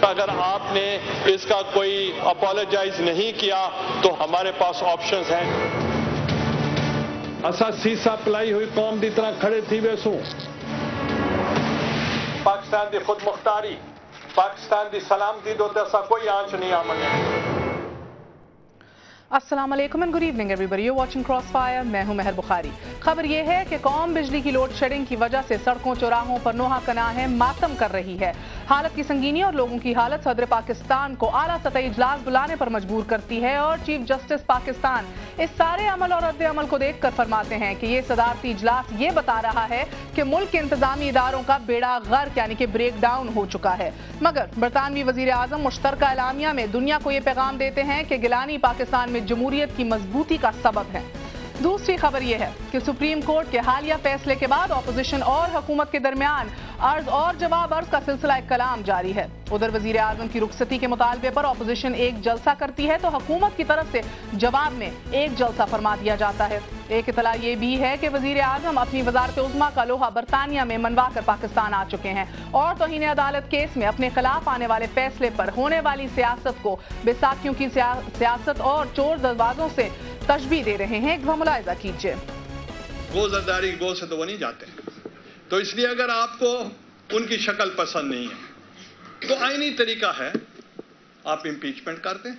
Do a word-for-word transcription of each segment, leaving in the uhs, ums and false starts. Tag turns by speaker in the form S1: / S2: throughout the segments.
S1: اگر آپ نے اس کا کوئی اپالوجائز نہیں کیا تو ہمارے پاس آپشنز ہیں.
S2: اسا سیسا پلائی ہوئی قوم دی طرح کھڑے تھی ویسوں.
S1: پاکستان دی خود مختاری، پاکستان دی سلامتی دو تیسا کوئی آنچ نہیں آمنے.
S3: السلام علیکم and good evening every you watching cross fire. میں ہوں مہر بخاری. خبر یہ ہے کہ قوم بجلی کی لوڈ شیڈنگ کی وجہ سے سڑکوں چوراہوں پر نوحہ کناہیں ماتم کر رہی ہے. حالت کی سنگینی اور لوگوں کی حالت صدر پاکستان کو اعلیٰ سطحی اجلاس بلانے پر مجبور کرتی ہے اور چیف جسٹس پاکستان اس سارے عمل اور رد عمل کو دیکھ کر فرماتے ہیں کہ یہ صدارتی اجلاس یہ بتا رہا ہے کہ ملک کے انتظامی اداروں کا بیڑا غرق یعنی کہ بریک ڈاؤن ہو چکا ہے. مگر برطانوی وزیر اعظم مشترکہ اعلامیہ میں دنیا کو یہ پیغام دیتے ہیں کہ گیلانی پاکستان میں جمہوریت کی مضبوطی کا سبب ہے. دوسری خبر یہ ہے کہ سپریم کورٹ کے حالیہ فیصلے کے بعد اپوزیشن اور حکومت کے درمیان عرض اور جواب عرض کا سلسلہ کلام جاری ہے. ادھر وزیر اعظم کی رخصتی کے مطالبے پر اپوزیشن ایک جلسہ کرتی ہے تو حکومت کی طرف سے جواب میں ایک جلسہ فرما دیا جاتا ہے. ایک اطلاع یہ بھی ہے کہ وزیر اعظم اپنی وزارت عظمیٰ کا لوہا برطانیہ میں منوا کر پاکستان آ چکے ہیں اور توہین عدالت کیس میں اپنے خلاف آنے والے فیصلے پر ہونے والی سیاست کو بیساکھیوں کی سیاست اور چور دروازوں سے تشبیہ دے رہے ہیں. ایک دفعہ ملاحظہ کیجیے.
S1: گو زرداری گو سے تو وہ نہیں جاتے، تو اس لیے اگر آپ کو ان کی شکل پسند نہیں ہے تو آئینی طریقہ ہے آپ امپیچمنٹ کر دیں.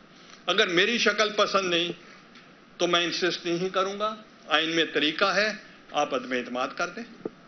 S1: اگر میری شکل پسند نہیں تو میں انسسٹ نہیں کروں گا. آئین میں طریقہ ہے، آپ عدم اعتماد کر دیں،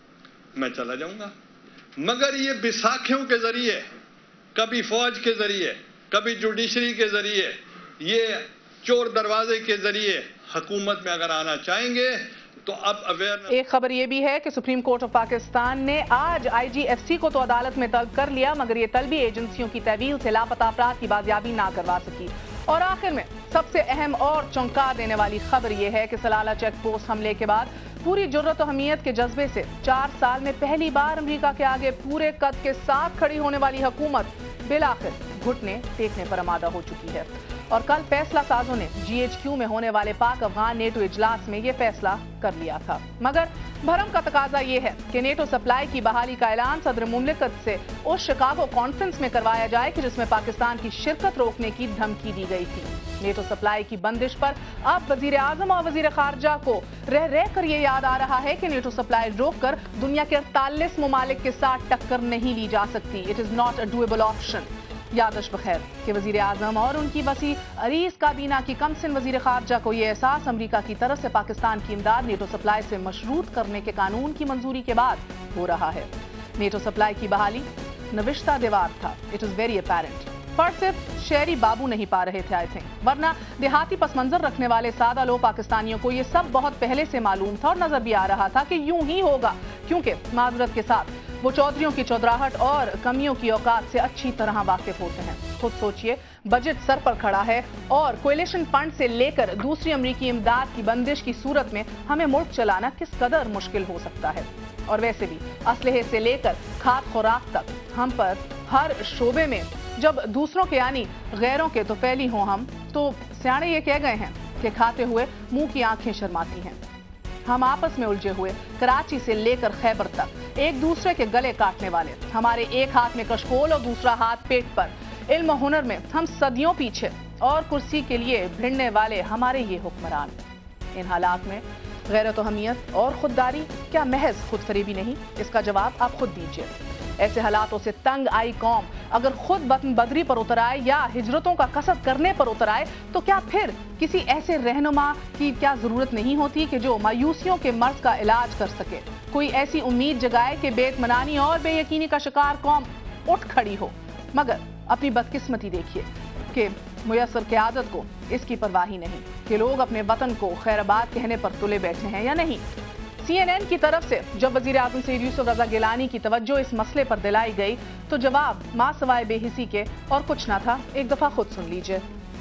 S1: میں چلا جاؤں گا. مگر یہ بیساکھیوں کے ذریعے، کبھی فوج کے ذریعے، کبھی جوڈیشری کے ذریعے، یہ چور دروازے کے ذریعے حکومت میں اگر آنا چاہیں گے تو اب اویئرنس.
S3: ایک خبر یہ بھی ہے کہ سپریم کورٹ آف پاکستان نے آج آئی جی ایف سی کو تو عدالت میں طلب کر لیا مگر یہ طلبی ایجنسیوں کی تحویل سے لاپتہ افراد کی بازیابی نہ کروا سکی. اور آخر میں سب سے اہم اور چونکا دینے والی خبر یہ ہے کہ سلالہ چیک پوسٹ حملے کے بعد پوری جرت و حمیت کے جذبے سے چار سال میں پہلی بار امریکہ کے آگے پورے قد کے ساتھ کھڑی ہونے والی حکومت بالآخر گھٹنے ٹیکنے پر آمادہ ہو چکی ہے. اور کل فیصلہ سازوں نے جی ایچ کیو میں ہونے والے پاک افغان نیٹو اجلاس میں یہ فیصلہ کر لیا تھا. مگر بھرم کا تقاضا یہ ہے کہ نیٹو سپلائی کی بحالی کا اعلان صدر مملکت سے اس شکاگو کانفرنس میں کروایا جائے کہ جس میں پاکستان کی شرکت روکنے کی دھمکی دی گئی تھی. نیٹو سپلائی کی بندش پر اب وزیر اعظم اور وزیر خارجہ کو رہ رہ کر یہ یاد آ رہا ہے کہ نیٹو سپلائی روک کر دنیا کے اڑتالیس ممالک کے ساتھ ٹکر نہیں لی جا سکتی. It is not a viable option. یادش بخیر کہ وزیر اعظم اور ان کی وسیع عریض کابینہ کی کم سن وزیر خارجہ کو یہ احساس امریکہ کی طرف سے پاکستان کی امداد نیٹو سپلائی سے مشروط کرنے کے قانون کی منظوری کے بعد ہو رہا ہے. نیٹو سپلائی کی بحالی نوشتہ دیوار تھا. It is very apparent. پر صرف شہری بابو نہیں پا رہے تھے آئی تھنک، ورنہ دیہاتی پس منظر رکھنے والے سادہ لو پاکستانیوں کو یہ سب بہت پہلے سے معلوم تھا اور نظر بھی آ رہا تھا کہ یوں ہی ہوگا کیونکہ معذرت کے ساتھ وہ چودھریوں کی چودراہٹ اور کمیوں کی اوقات سے اچھی طرح واقف ہوتے ہیں. خود سوچئے بجٹ سر پر کھڑا ہے اور کوئلیشن فنڈ سے لے کر دوسری امریکی امداد کی بندش کی صورت میں ہمیں ملک چلانا کس قدر مشکل ہو سکتا ہے. اور ویسے بھی اسلحے سے لے کر کھاد خوراک تک ہم پر ہر شعبے میں جب دوسروں کے یعنی غیروں کے تو پھیلی ہوں ہم تو سیاڑے یہ کہہ گئے ہیں کہ کھاتے ہوئے منہ کی آنکھیں شرماتی ہیں. ہم آپس میں الجھے ہوئے کراچی سے لے کر خیبر تک ایک دوسرے کے گلے کاٹنے والے، ہمارے ایک ہاتھ میں کشکول اور دوسرا ہاتھ پیٹ پر، علم و ہنر میں ہم صدیوں پیچھے اور کرسی کے لیے بھیڑنے والے ہمارے یہ حکمران. ان حالات میں غیرت و حمیت اور خودداری کیا محض خود فریبی نہیں؟ اس کا جواب آپ خود دیجئے. ایسے حالاتوں سے تنگ آئی قوم اگر خود وطن بدری پر اتر آئے یا ہجرتوں کا قصد کرنے پر اتر آئے تو کیا پھر کسی ایسے رہنما کی کیا ضرورت نہیں ہوتی کہ جو مایوسیوں کے مرض کا علاج کر سکے، کوئی ایسی امید جگائے کہ بے اطمینانی اور بے یقینی کا شکار قوم اٹھ کھڑی ہو. مگر اپنی بدقسمتی دیکھیے کہ میسر قیادت کو اس کی پرواہ ہی نہیں کہ لوگ اپنے وطن کو خیر آباد کہنے پر تلے بیٹھے ہیں یا نہیں. سی این این کی طرف سے جب وزیر اعظم سید یوسف رضا گیلانی کی توجہ اس مسئلے پر دلائی گئی تو جواب ماں سوائے بے حسی کے اور کچھ نہ تھا. ایک دفعہ خود سن لیجئے.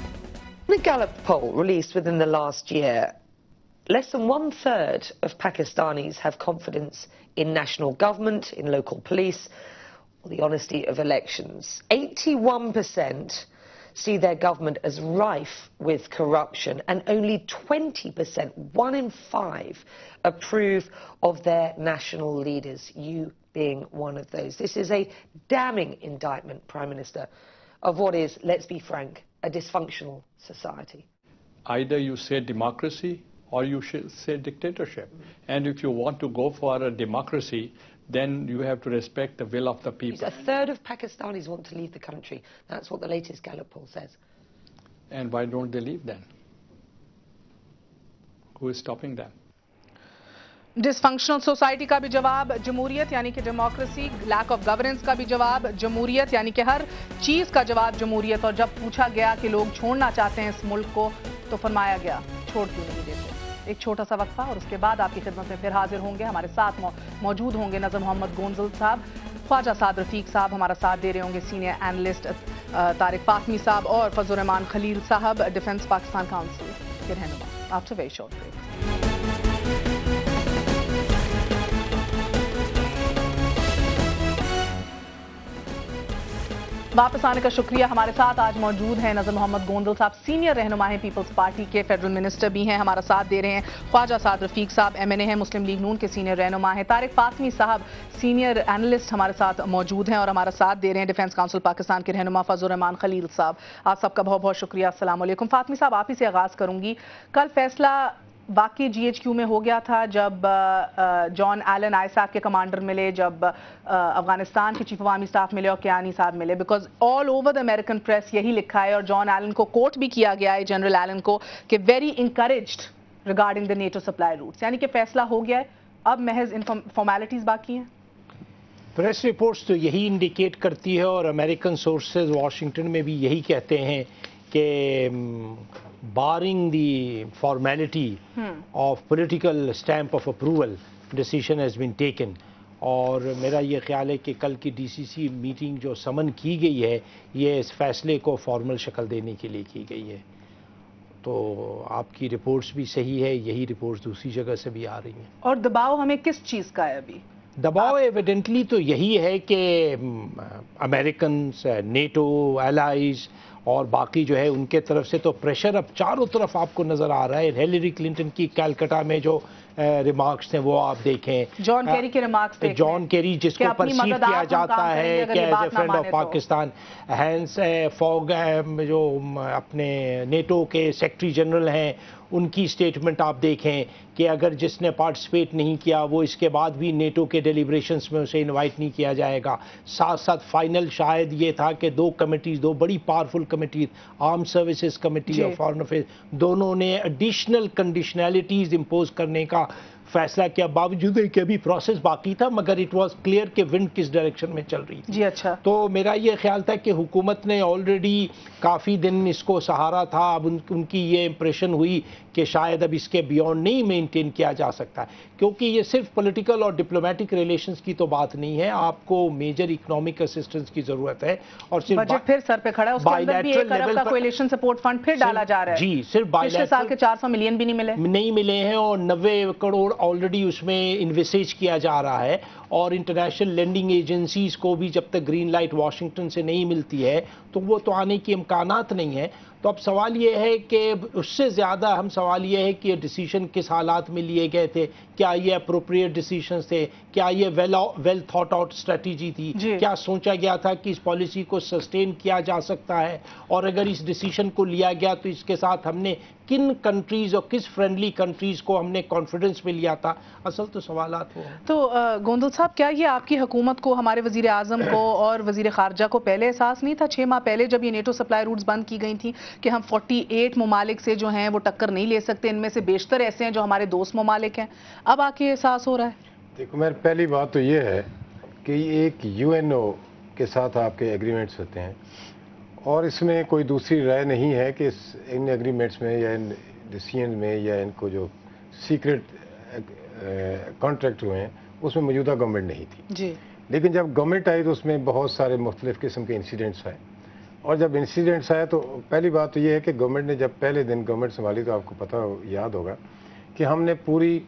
S4: The Gallup poll released within the last year, less than one third of Pakistanis have confidence in national government, in local police, or the honesty of elections. eighty-one percent see their government as rife with corruption, and only twenty percent, one in five, approve of their national leaders. You being one of those. This is a damning indictment, Prime Minister, of what is, let's be frank, a dysfunctional society.
S2: Either you say democracy or you should say dictatorship. And if you want to go for a democracy, then you have to respect the will of the people.
S4: A third of Pakistanis want to leave the country. That's what the latest Gallup poll says.
S2: And why don't they leave then? Who is stopping them?
S3: Dysfunctional society का भी जवाब जमहूरियत यानी कि democracy, lack of governance का भी जवाब जमहूरियत यानी कि हर चीज़ का जवाब जमहूरियत। और जब पूछा गया कि लोग छोड़ना चाहते हैं इस मुल्क को तो फरमाया गया छोड़ क्यों नहीं देते। एक छोटा सा वक्फा और उसके बाद आपकी खिदमत में फिर हाजिर होंगे। हमारे साथ मौ, मौजूद होंगे नज़र मोहम्मद गोंजल साहब, ख्वाजा साद रफीक साहब हमारा साथ दे रहे होंगे, सीनियर एनालिस्ट तारिक फातमी साहब और फजल रहमान खलील साहब, डिफेंस पाकिस्तान काउंसिल के रहनुमा। After very short break. वापस आने का शुक्रिया। हमारे साथ आज मौजूद हैं नज़र मोहम्मद गोंदल साहब, सीनियर रहनुमा हैं पीपल्स पार्टी के, फेडरल मिनिस्टर भी हैं, हमारा साथ दे रहे हैं। ख्वाजा साद रफीक साहब एम एन ए हैं, मुस्लिम लीग नून के सीनियर रहनुमा हैं। तारिक फातमी साहब सीनियर एनालिस्ट हमारे साथ मौजूद हैं और हमारा साथ दे रहे हैं। डिफेंस काउंसिल पाकिस्तान के रहनुमा फजल रहमान खलील साहब, आप सबका बहुत बहुत शुक्रिया। अस्सलाम वालेकुम। फातमी साहब आप ही से आगाज़ करूँगी। कल फैसला वाकई जी एच क्यू में हो गया था जब जॉन एलन आईसैफ के कमांडर मिले, जब अफगानिस्तान के चीफ अवामी स्टाफ मिले और कियानी साहब मिले, because all over the American press यही लिखा है और जॉन एलन को कोट भी किया गया है, जनरल एलन को, कि very encouraged regarding the NATO supply routes, यानी कि फैसला हो गया है, अब महज इन फॉर्मेलिटीज बाकी हैं।
S5: प्रेस रिपोर्ट्स तो यही इंडिकेट करती है और अमेरिकन सोर्सेज वाशिंगटन में भी यही कहते हैं कि barring the formality hmm. of political stamp of approval, decision has been taken. और मेरा ये ख्याल है कि कल की डी सी सी मीटिंग जो समन की गई है ये इस फैसले को फॉर्मल शक्ल देने के लिए की गई है। तो आपकी रिपोर्ट्स भी सही है, यही रिपोर्ट्स दूसरी जगह से भी आ रही हैं।
S3: और दबाव हमें किस चीज़ का है अभी?
S5: दबाव एविडेंटली तो यही है कि अमेरिकन, नेटो, एलाइज और बाकी जो है उनके तरफ से तो प्रेशर अब चारों तरफ आपको नज़र आ रहा है। हिलेरी क्लिंटन की कलकत्ता में जो रिमार्क्स थे वो आप देखें,
S3: जॉन केरी के रिमार्क्स देखें,
S5: जॉन केरी जिसको परसीव किया जाता है कि as a friend of Pakistan, Hans Fogh जो अपने नेटो के सेक्रेटरी जनरल हैं उनकी स्टेटमेंट आप देखें कि अगर जिसने पार्टिसिपेट नहीं किया वो इसके बाद भी नेटो के डेलिब्रेशंस में उसे इनवाइट नहीं किया जाएगा। साथ साथ फाइनल शायद ये था कि दो कमेटीज़, दो बड़ी powerful committees, arm services committee और फॉरेन अफेयर्स, दोनों ने एडिशनल कंडीशनैलिटीज़ इम्पोज करने का फैसला किया, बावजूद है कि अभी प्रोसेस बाकी था, मगर इट वाज क्लियर कि विंड किस डायरेक्शन में चल रही थी।
S3: जी अच्छा।
S5: तो मेरा ये ख्याल था कि हुकूमत ने ऑलरेडी काफ़ी दिन इसको सहारा था, अब उन, उनकी ये इम्प्रेशन हुई कि शायद अब इसके बियॉन्ड नहीं मेंटेन किया जा सकता है, क्योंकि ये सिर्फ पॉलिटिकल और डिप्लोमेटिक रिलेशंस की तो बात नहीं है, आपको मेजर इकोनॉमिक असिस्टेंस की ज़रूरत है। और सिर्फ
S3: बजट फिर सर पे खड़ा है, उसके अंदर भी एक अरब का कोएलिशन सपोर्ट फंड फिर डाला जा रहा है।
S5: जी, सिर्फ
S3: पिछले साल के चार सौ मिलियन भी नहीं मिले
S5: नहीं मिले हैं और नब्बे करोड़ ऑलरेडी उसमें इन्वेस्टेज किया जा रहा है। और इंटरनेशनल लेंडिंग एजेंसीज को भी जब तक ग्रीन लाइट वाशिंगटन से नहीं मिलती है तो वो तो आने की इम्कानात नहीं है। तो अब सवाल ये है कि उससे ज़्यादा हम सवाल ये है कि ये डिसीजन किस हालात में लिए गए थे, क्या ये अप्रोप्रिएट डिसीजंस थे, क्या ये well well thought out strategy थी, क्या सोचा गया था कि इस पॉलिसी को सस्टेन किया जा सकता है, और अगर इस डिसीजन को लिया गया तो इसके साथ हमने किन कंट्रीज़ और किस फ्रेंडली कंट्रीज़ को हमने कॉन्फिडेंस में लिया था। असल तो सवालात वो हैं।
S3: तो गोंदल साहब, क्या ये आपकी हुकूमत को, हमारे वज़ीर आज़म को और वज़ीर ख़ारजा को पहले एहसास नहीं था छः माह पहले जब ये नेटो सप्लाई रूट्स बंद की गई थी कि हम अड़तालीस ममालिक से जो हैं वो टक्कर नहीं ले सकते, इनमें से बेशतर ऐसे हैं जो हमारे दोस्त ममालिक हैं, अब आके एहसास हो रहा है?
S6: देखो, मेरी पहली बात तो ये है कि एक यू एन ओ के साथ आपके एग्रीमेंट्स होते हैं और इसमें कोई दूसरी राय नहीं है कि इस इन एग्रीमेंट्स में या इन डिसीजन में या इनको जो सीक्रेट कॉन्ट्रैक्ट हुए हैं उसमें मौजूदा गवर्नमेंट नहीं थी
S3: जी।
S6: लेकिन जब गवर्नमेंट आई तो उसमें बहुत सारे मुख्तलिफ़ किस्म के इंसिडेंट्स आए, और जब इंसिडेंट्स आए तो पहली बात तो ये है कि गवर्नमेंट ने जब पहले दिन गवर्नमेंट संभाली तो आपको पता हो, याद होगा कि हमने पूरी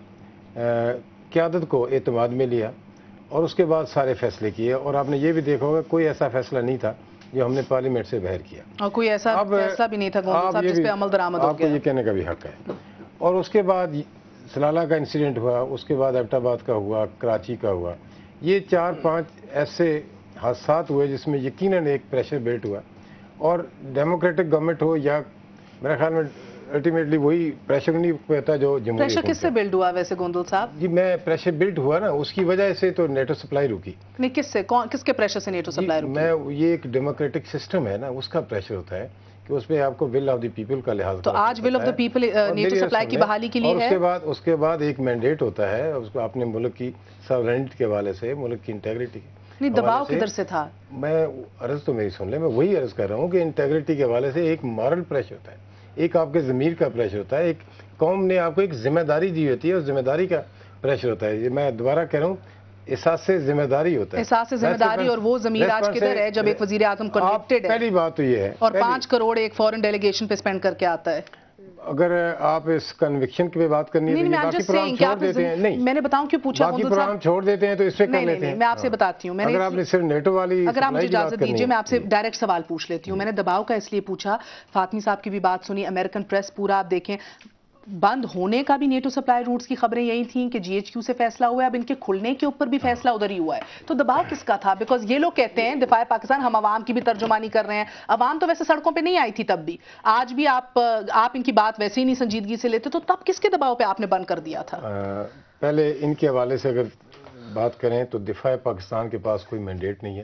S6: क़यादत को एतमाद में लिया और उसके बाद सारे फैसले किए, और आपने ये भी देखा होगा कोई ऐसा फैसला नहीं था जो हमने पार्लियामेंट से बाहर किया,
S3: और कोई ऐसा फैसला भी नहीं था साहब जिस पे अमल दरामद हो गया।
S6: आपको ये कहने का भी हक है। और उसके बाद सलाला का इंसिडेंट हुआ, उसके बाद एबटाबाद का हुआ, कराची का हुआ, یہ چار پانچ ایسے حادثات ہوئے جس میں یقیناً ایک پریشر بلٹ ہوا, اور ڈیموکریٹک گورنمنٹ ہو یا میرے خیال میں الٹیمیٹلی وہی پریشر نہیں ہوتا جو جمہوری
S3: پریشر کس سے بلڈ ہوا ویسے گوندل صاحب؟
S6: جی میں پریشر بلڈ ہوا نا, اس کی وجہ سے تو نیٹو سپلائی رکی.
S3: نہیں کس سے, کون کس کے پریشر سے نیٹو سپلائی رکی؟
S6: میں یہ ایک ڈیموکریٹک سسٹم ہے نا, اس کا پریشر ہوتا ہے کہ اس پہ آپ کو ول آف دی پیپل کا لحاظ.
S3: تو آج will of the people NATO supply کی بحالی کے لیے ہے.
S6: اس کے بعد اس کے بعد ایک مینڈیٹ ہوتا ہے اس کو اپنے ملک کی ساورینٹی کے حوالے سے, ملک کی انٹیگریٹی.
S3: نہیں دباؤ کدھر سے تھا؟
S6: میں عرض تو میری سن لیں, میں وہی عرض کر رہا ہوں کہ انٹیگریٹی کے حوالے سے ایک مارل پریشر ہوتا ہے, ایک آپ کے ضمیر کا پریشر ہوتا ہے, ایک قوم نے آپ کو ایک ذمہ داری دی ہوتی ہے, اس ذمہ داری کا پریشر ہوتا ہے. یہ میں دوبارہ کہہ رہا ہوں, احساس ذمہ داری ہوتا ہے.
S3: احساس ذمہ داری اور وہ ضمیر آج کدھر ہے جب ایک وزیر اعظم کنوکٹڈ ہے؟
S6: پہلی بات تو یہ ہے,
S3: اور پانچ کروڑ ایک فورن ڈیلیگیشن پہ اسپینڈ کر کے آتا ہے.
S6: اگر آپ اس کنوکشن کی بات کرنی ہے تو باقی پروگرام چھوڑ دیتے ہیں. نہیں
S3: میں نے بتاؤں کیوں پوچھا,
S6: باقی پروگرام چھوڑ دیتے ہیں تو اس پہ کر لیتے ہیں.
S3: میں آپ سے بتاتی ہوں,
S6: اگر آپ نے صرف نیٹو والی,
S3: اگر آپ مجھے اجازت دیجیے میں آپ سے ڈائریکٹ سوال پوچھ لیتی ہوں. میں نے دباؤ کا اس لیے پوچھا, فاطمی صاحب کی بھی بات سنی, امریکن پریس پورا آپ دیکھیں, بند ہونے کا بھی نیٹو سپلائی روٹس کی خبریں یہی تھیں کہ جی ایچ کیو سے فیصلہ ہوا ہے, اب ان کے کھلنے کے اوپر بھی فیصلہ ادھر ہی ہوا ہے. تو دباؤ کس کا تھا؟ بیکاز یہ لوگ کہتے ہیں دفاع پاکستان, ہم عوام کی بھی ترجمانی کر رہے ہیں, عوام تو ویسے سڑکوں پہ نہیں آئی تھی تب بھی, آج بھی آپ آپ ان کی بات ویسے ہی نہیں سنجیدگی سے لیتے, تو تب کس کے دباؤ پہ آپ نے بند کر دیا تھا؟
S6: پہلے ان کے حوالے سے اگر بات کریں تو دفاع پاکستان کے پاس کوئی مینڈیٹ نہیں ہے,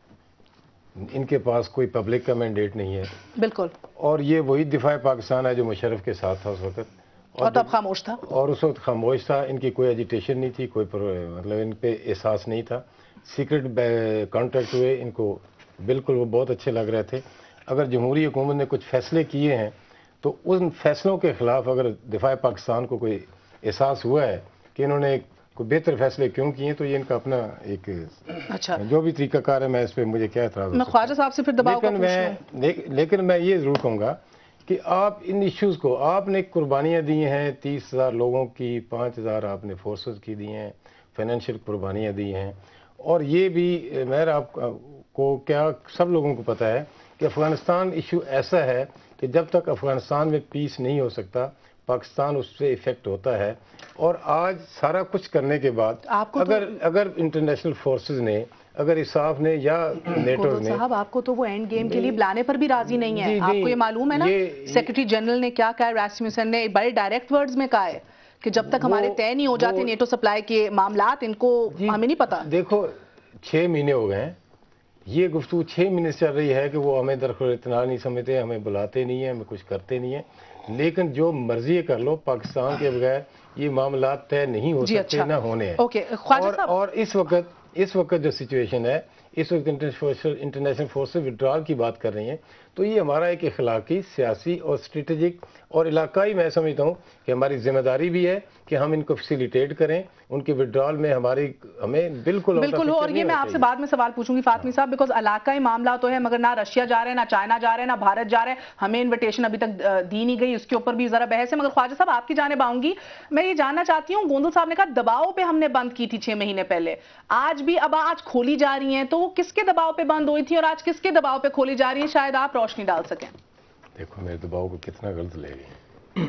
S6: ان کے پاس کوئی پبلک کا مینڈیٹ نہیں ہے.
S3: بالکل.
S6: اور یہ وہی دفاع پاکستان ہے جو مشرف کے ساتھ تھا اس وقت,
S3: اور تب خاموش تھا,
S6: اور اس وقت خاموش تھا. ان کی کوئی ایجیٹیشن نہیں تھی, کوئی مطلب ان پہ احساس نہیں تھا. سیکرٹ کانٹیکٹ ہوئے, ان کو بالکل وہ بہت اچھے لگ رہے تھے. اگر جمہوری حکومت نے کچھ فیصلے کیے ہیں تو ان فیصلوں کے خلاف اگر دفاع پاکستان کو کوئی احساس ہوا ہے کہ انہوں نے کوئی بہتر فیصلے کیوں کیے, تو یہ ان کا اپنا ایک
S3: اچھا
S6: جو بھی طریقہ کار ہے, میں اس پہ مجھے کیا اعتراض.
S3: میں خواجہ صاحب سے پھر دباؤ کا پوچھ لوں,
S6: لیکن میں یہ ضرور کہوں گا کہ آپ ان ایشوز کو, آپ نے قربانیاں دی ہیں تیس ہزار لوگوں کی, پانچ ہزار آپ نے فورسز کی دی ہیں, فائنینشیل قربانیاں دی ہیں. اور یہ بھی مہر آپ کو کیا سب لوگوں کو پتہ ہے کہ افغانستان ایشو ایسا ہے کہ جب تک افغانستان میں پیس نہیں ہو سکتا پاکستان اس سے افیکٹ ہوتا ہے. اور آج سارا کچھ کرنے کے بعد اگر اگر انٹرنیشنل فورسز نے, اگر اساف نے یا نیٹو نے,
S3: صاحب آپ کو تو وہ اینڈ گیم کے لیے بلانے پر بھی راضی نہیں ہے. آپ کو یہ معلوم ہے نا سیکرٹری جنرل نے کیا کہا ہے, راسموسن نے بڑے ڈائریکٹ ورڈز میں کہا ہے کہ جب تک ہمارے طے نہیں ہو جاتے نیٹو سپلائی کے معاملات, ان کو ہمیں نہیں پتا.
S6: دیکھو چھ مہینے ہو گئے ہیں, یہ گفتگو چھ مہینے سے چل رہی ہے کہ وہ ہمیں درخور اطلاع نہیں سمجھتے, ہمیں بلاتے نہیں ہیں, ہمیں کچھ کرتے نہیں ہیں. لیکن جو مرضی کر لو, پاکستان کے بغیر یہ معاملات طے نہیں ہو سکتے, نہ ہونے ہیں. اور اس وقت اس وقت جو سچویشن ہے, اس وقت انٹرنیشنل فورسز وڈرال کی بات کر رہی ہیں, تو یہ ہمارا ایک اخلاقی, سیاسی اور اسٹریٹجک اور علاقائی, میں سمجھتا ہوں کہ ہماری ذمہ داری بھی ہے کہ ہم ان کو فیسیلیٹیٹ کریں, ان کے ودرال میں ہماری ہمیں بالکل
S3: بالکل ہو. اور یہ میں آپ سے بعد میں سوال پوچھوں گی فاطمی صاحب, بیکاز علاقائی معاملہ تو ہے, مگر نہ رشیا جا رہے ہیں, نہ چائنا جا رہے ہیں, نہ بھارت جا رہے ہیں, ہمیں انویٹیشن ابھی تک دی نہیں گئی, اس کے اوپر بھی ذرا بحث ہے. مگر خواجہ صاحب آپ کی جانب آؤں گی, میں یہ جاننا چاہتی ہوں, گوندل صاحب نے کہا دباؤ پہ ہم نے بند کی تھی چھ مہینے پہلے, آج بھی اب آج کھولی جا رہی ہیں, تو وہ کس کے دباؤ پہ بند ہوئی تھی اور آج کس کے دباؤ پہ کھولی جا رہی ہے, شاید آپ روشنی ڈال سکیں.
S6: دیکھو میرے دباؤ کو کتنا غلط لے گئے.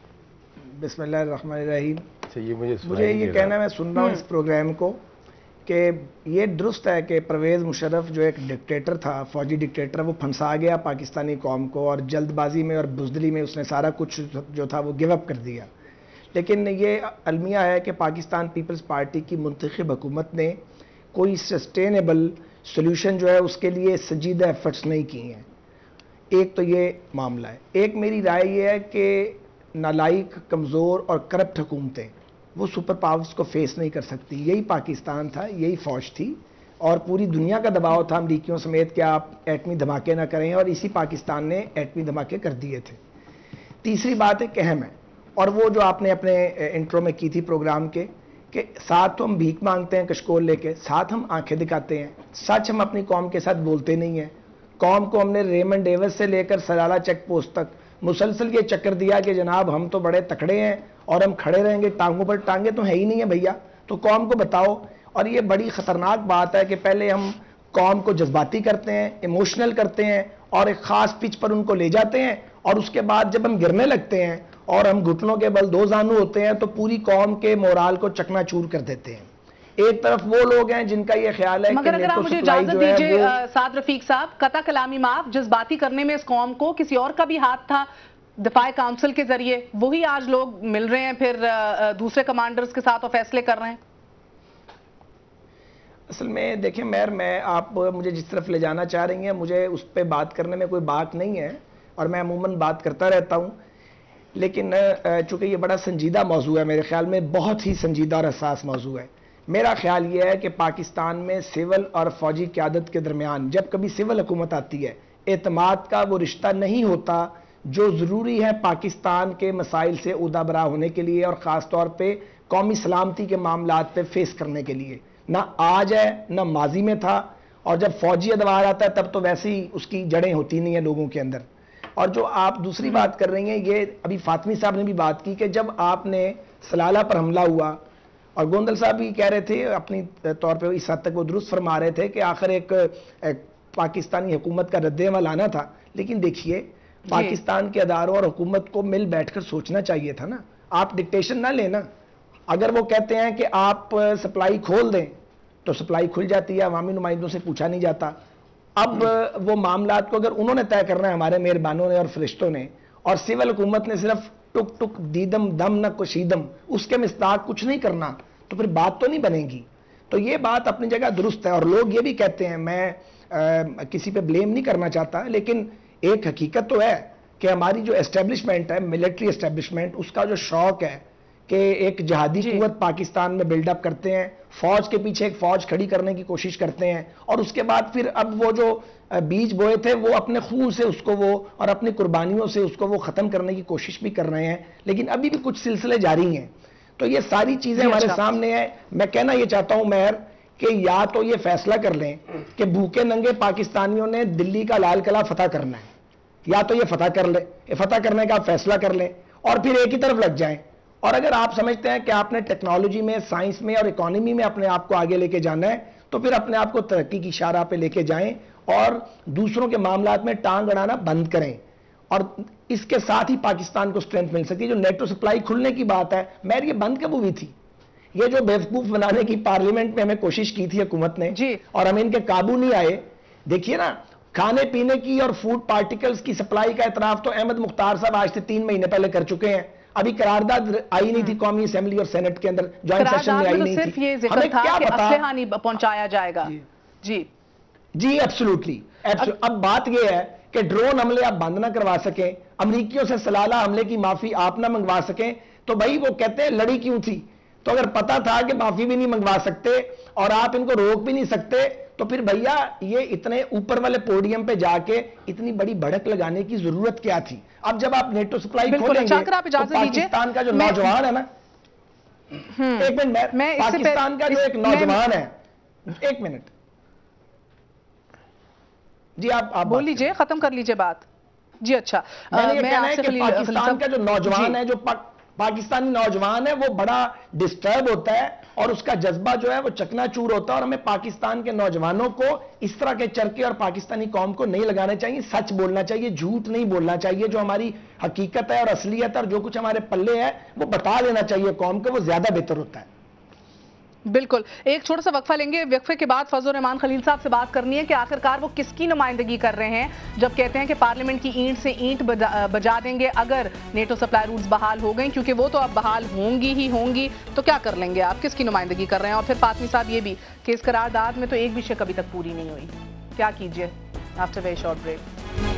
S7: بسم اللہ الرحمن الرحیم.
S6: مجھے
S7: مجھے یہ کہنا, میں سن رہا ہوں اس پروگرام کو, کہ یہ درست ہے کہ پرویز مشرف جو ایک ڈکٹیٹر تھا, فوجی ڈکٹیٹر, وہ پھنسا گیا پاکستانی قوم کو, اور جلد بازی میں اور بزدلی میں اس نے سارا کچھ جو تھا وہ گیو اپ کر دیا. لیکن یہ المیہ ہے کہ پاکستان پیپلز پارٹی کی منتخب حکومت نے کوئی سسٹینیبل سلوشن جو ہے اس کے لیے سنجیدہ ایفرٹس نہیں کیے ہیں. ایک تو یہ معاملہ ہے. ایک میری رائے یہ ہے کہ نالائق, کمزور اور کرپٹ حکومتیں وہ سپر پاورز کو فیس نہیں کر سکتی. یہی پاکستان تھا, یہی فوج تھی, اور پوری دنیا کا دباؤ تھا امریکیوں سمیت کہ آپ ایٹمی دھماکے نہ کریں, اور اسی پاکستان نے ایٹمی دھماکے کر دیے تھے. تیسری بات ایک اہم ہے, اور وہ جو آپ نے اپنے انٹرو میں کی تھی پروگرام کے, کہ ساتھ تو ہم بھیک مانگتے ہیں کشکول لے کے, ساتھ ہم آنکھیں دکھاتے ہیں, سچ ہم اپنی قوم کے ساتھ بولتے نہیں ہیں. قوم کو ہم نے ریمنڈ ڈیوس سے لے کر سلالہ چیک پوسٹ تک مسلسل یہ چکر دیا کہ جناب ہم تو بڑے تکڑے ہیں اور ہم کھڑے رہیں گے, ٹانگوں پر ٹانگیں تو ہے ہی نہیں ہیں بھیا, تو قوم کو بتاؤ. اور یہ بڑی خطرناک بات ہے کہ پہلے ہم قوم کو جذباتی کرتے ہیں, ایموشنل کرتے ہیں, اور ایک خاص پچ پر ان کو لے جاتے ہیں, اور اس کے بعد جب ہم گرنے لگتے ہیں اور ہم گھٹنوں کے بل دو زانو ہوتے ہیں تو پوری قوم کے مورال کو چکنا چور کر دیتے ہیں. ایک طرف وہ لوگ ہیں جن کا یہ خیال ہے
S3: مگر
S7: کہ
S3: اگر آپ
S7: نیٹو
S3: مجھے
S7: سپلائی
S3: اجازت
S7: جو ہے
S3: دیجیے
S7: وہ
S3: سعد رفیق صاحب، قطع کلامی معاف، جذباتی کرنے میں اس قوم کو کسی اور کا بھی ہاتھ تھا دفاع کونسل کے ذریعے، وہی آج لوگ مل رہے ہیں پھر دوسرے کمانڈرز کے ساتھ اور فیصلے کر رہے ہیں؟
S7: اصل میں دیکھیں مہر، میں آپ مجھے جس طرف لے جانا چاہ رہی ہیں مجھے اس پہ بات کرنے میں کوئی بات نہیں ہے، اور میں عموماً بات کرتا رہتا ہوں، لیکن چونکہ یہ بڑا سنجیدہ موضوع ہے، میرے خیال میں بہت ہی سنجیدہ اور حساس موضوع ہے۔ میرا خیال یہ ہے کہ پاکستان میں سول اور فوجی قیادت کے درمیان جب کبھی سول حکومت آتی ہے، اعتماد کا وہ رشتہ نہیں ہوتا جو ضروری ہے پاکستان کے مسائل سے عہدہ برا ہونے کے لیے، اور خاص طور پہ قومی سلامتی کے معاملات پہ فیس کرنے کے لیے۔ نہ آج ہے نہ ماضی میں تھا، اور جب فوجی ادوار آتا ہے تب تو ویسے ہی اس کی جڑیں ہوتی نہیں ہیں لوگوں کے اندر۔ اور جو آپ دوسری بات کر رہی ہیں، یہ ابھی فاطمی صاحب نے بھی بات کی کہ جب آپ نے سلالہ پر حملہ ہوا، اور گوندل صاحب بھی کہہ رہے تھے اپنی طور پہ اس حد تک وہ درست فرما رہے تھے کہ آخر ایک پاکستانی حکومت کا رد عمل آنا تھا، لیکن دیکھیے پاکستان کے اداروں اور حکومت کو مل بیٹھ کر سوچنا چاہیے تھا نا، آپ ڈکٹیشن نہ لینا۔ اگر وہ کہتے ہیں کہ آپ سپلائی کھول دیں تو سپلائی کھل جاتی ہے، عوامی نمائندوں سے پوچھا نہیں جاتا۔ اب وہ معاملات کو اگر انہوں نے طے کرنا ہے، ہمارے مہربانوں نے اور فرشتوں نے، اور سول حکومت نے صرف ٹک ٹک دیدم دم نہ کشیدم اس کے مصداق کچھ نہیں کرنا، تو پھر بات تو نہیں بنے گی۔ تو یہ بات اپنی جگہ درست ہے، اور لوگ یہ بھی کہتے ہیں، میں کسی پہ بلیم نہیں کرنا چاہتا، لیکن ایک حقیقت تو ہے کہ ہماری جو اسٹیبلشمنٹ ہے، ملٹری اسٹیبلشمنٹ، اس کا جو شوق ہے کہ ایک جہادی قوت پاکستان میں بلڈ اپ کرتے ہیں، فوج کے پیچھے ایک فوج کھڑی کرنے کی کوشش کرتے ہیں، اور اس کے بعد پھر اب وہ جو بیج بوئے تھے وہ اپنے خون سے اس کو وہ اور اپنی قربانیوں سے اس کو وہ ختم کرنے کی کوشش بھی کر رہے ہیں، لیکن ابھی بھی کچھ سلسلے جاری ہیں۔ تو یہ ساری چیزیں ہمارے سامنے ہیں۔ میں کہنا یہ چاہتا ہوں مہر کہ یا تو یہ فیصلہ کر لیں کہ بھوکے ننگے پاکستانیوں نے دلی کا لال قلعہ فتح کرنا ہے، یا تو یہ فتح کر لیں، یہ فتح کرنے کا فیصلہ کر لیں اور پھر ایک ہی طرف لگ جائیں۔ اور اگر آپ سمجھتے ہیں کہ آپ نے ٹیکنالوجی میں، سائنس میں اور اکانومی میں اپنے آپ کو آگے لے کے جانا ہے، تو پھر اپنے آپ کو ترقی کی شاہراہ پہ لے کے جائیں اور دوسروں کے معاملات میں ٹانگ اڑانا بند کریں، اور اس کے ساتھ ہی پاکستان کو سٹرینتھ مل سکتی ہے۔ جو نیٹو سپلائی کھلنے کی بات ہے، میر یہ بند کب ہوئی تھی؟ یہ جو بیوقوف بنانے کی پارلیمنٹ میں ہمیں کوشش کی تھی حکومت نے، اور ہم ان کے قابو نہیں آئے۔ دیکھیے نا، کھانے پینے کی اور فوڈ پارٹیکلز کی سپلائی کا اعتراف تو احمد مختار صاحب آج سے تین مہینے پہلے کر چکے ہیں، ابھی قرارداد آئی نہیں تھی قومی اسمبلی اور سینٹ کے اندر، جوائنٹ سیشن میں آئی نہیں تھی۔
S3: صرف یہ ذکر تھا کہ اسلحہ نہیں پہنچایا جائے گا۔ جی
S7: جی ایبسولوٹلی۔ اب بات یہ ہے کہ ڈرون حملے آپ بند نہ کروا سکیں، امریکیوں سے سلالہ حملے کی معافی آپ نہ منگوا سکیں، تو بھائی وہ کہتے ہیں لڑی کیوں تھی؟ تو اگر پتا تھا کہ معافی بھی نہیں منگوا سکتے اور آپ ان کو روک بھی نہیں سکتے، تو پھر بھیا یہ اتنے اوپر والے پوڈیم پہ جا کے اتنی بڑی بھڑک لگانے کی ضرورت کیا تھی؟ اب جب آپ نیٹو سپلائی کھولیں گے تو پاکستان کا جو نوجوان ہے نا، ایک منٹ میں پاکستان کا جو ایک نوجوان ہے، ایک منٹ جی آپ آپ
S3: بول لیجئے، ختم کر لیجئے بات۔ جی اچھا،
S7: میں نے یہ کہنا ہے کہ پاکستان کا جو نوجوان ہے، جو پاکستانی نوجوان ہے، وہ بڑا ڈسٹرب ہوتا ہے اور اس کا جذبہ جو ہے وہ چکنا چور ہوتا ہے، اور ہمیں پاکستان کے نوجوانوں کو اس طرح کے چرکے اور پاکستانی قوم کو نہیں لگانے چاہیے، سچ بولنا چاہیے، جھوٹ نہیں بولنا چاہیے، جو ہماری حقیقت ہے اور اصلیت اور جو کچھ ہمارے پلے ہے وہ بتا لینا چاہیے قوم کو، وہ زیادہ بہتر ہوتا ہے۔
S3: بالکل، ایک چھوٹا سا وقفہ لیں گے، وقفے کے بعد فضل الرحمان خلیل صاحب سے بات کرنی ہے کہ آخرکار وہ کس کی نمائندگی کر رہے ہیں جب کہتے ہیں کہ پارلیمنٹ کی اینٹ سے اینٹ بجا دیں گے اگر نیٹو سپلائی روٹس بحال ہو گئیں، کیونکہ وہ تو اب بحال ہوں گی ہی ہوں گی، تو کیا کر لیں گے آپ، کس کی نمائندگی کر رہے ہیں؟ اور پھر فاطمی صاحب یہ بھی کہ اس قرارداد میں تو ایک بھی شے ابھی تک پوری نہیں ہوئی، کیا کیجئے؟ After very short break.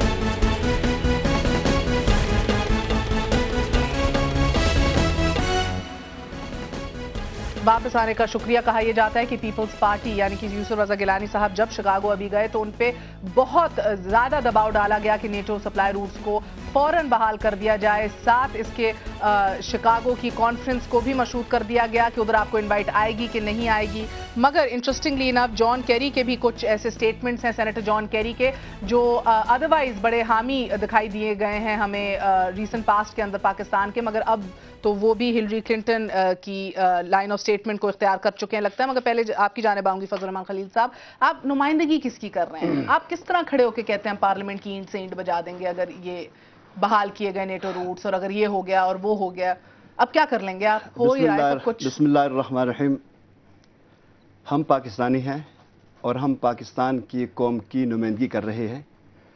S3: واپس آنے کا شکریہ۔ کہا یہ جاتا ہے کہ پیپلز پارٹی یعنی کہ یوسف رضا گیلانی صاحب جب شکاگو ابھی گئے تو ان پہ بہت زیادہ دباؤ ڈالا گیا کہ نیٹو سپلائی روٹس کو فوراً بحال کر دیا جائے، ساتھ اس کے شکاگو کی کانفرنس کو بھی مشروط کر دیا گیا کہ ادھر آپ کو انوائٹ آئے گی کہ نہیں آئے گی۔ مگر انٹرسٹنگلی انف جان کیری کے بھی کچھ ایسے سٹیٹمنٹس ہیں، سینیٹر جان کیری کے، جو ادروائز بڑے حامی دکھائی دیے گئے ہیں ہمیں ریسنٹ پاسٹ کے اندر پاکستان کے، مگر اب تو وہ بھی ہلری کلنٹن کی لائن آف سٹیٹمنٹ کو اختیار کر چکے ہیں لگتا ہے۔ مگر پہلے آپ کی جانب آؤں گی فضل الرحمان خلیل صاحب، آپ نمائندگی کس کی کر رہے ہیں؟ آپ کس طرح کھڑے ہو کے کہتے ہیں پارلیمنٹ کی اینٹ سے اینٹ بجا دیں گے اگر یہ بحال کیے گئے نیٹو روٹس، اور اگر یہ ہو گیا اور وہ ہو گیا، اب کیا کر لیں گے آپ؟ ہو ہی رہا ہے سب کچھ۔
S8: بسم اللہ الرحمن الرحیم۔ ہم پاکستانی ہیں اور ہم پاکستان کی قوم کی نمائندگی کر رہے ہیں،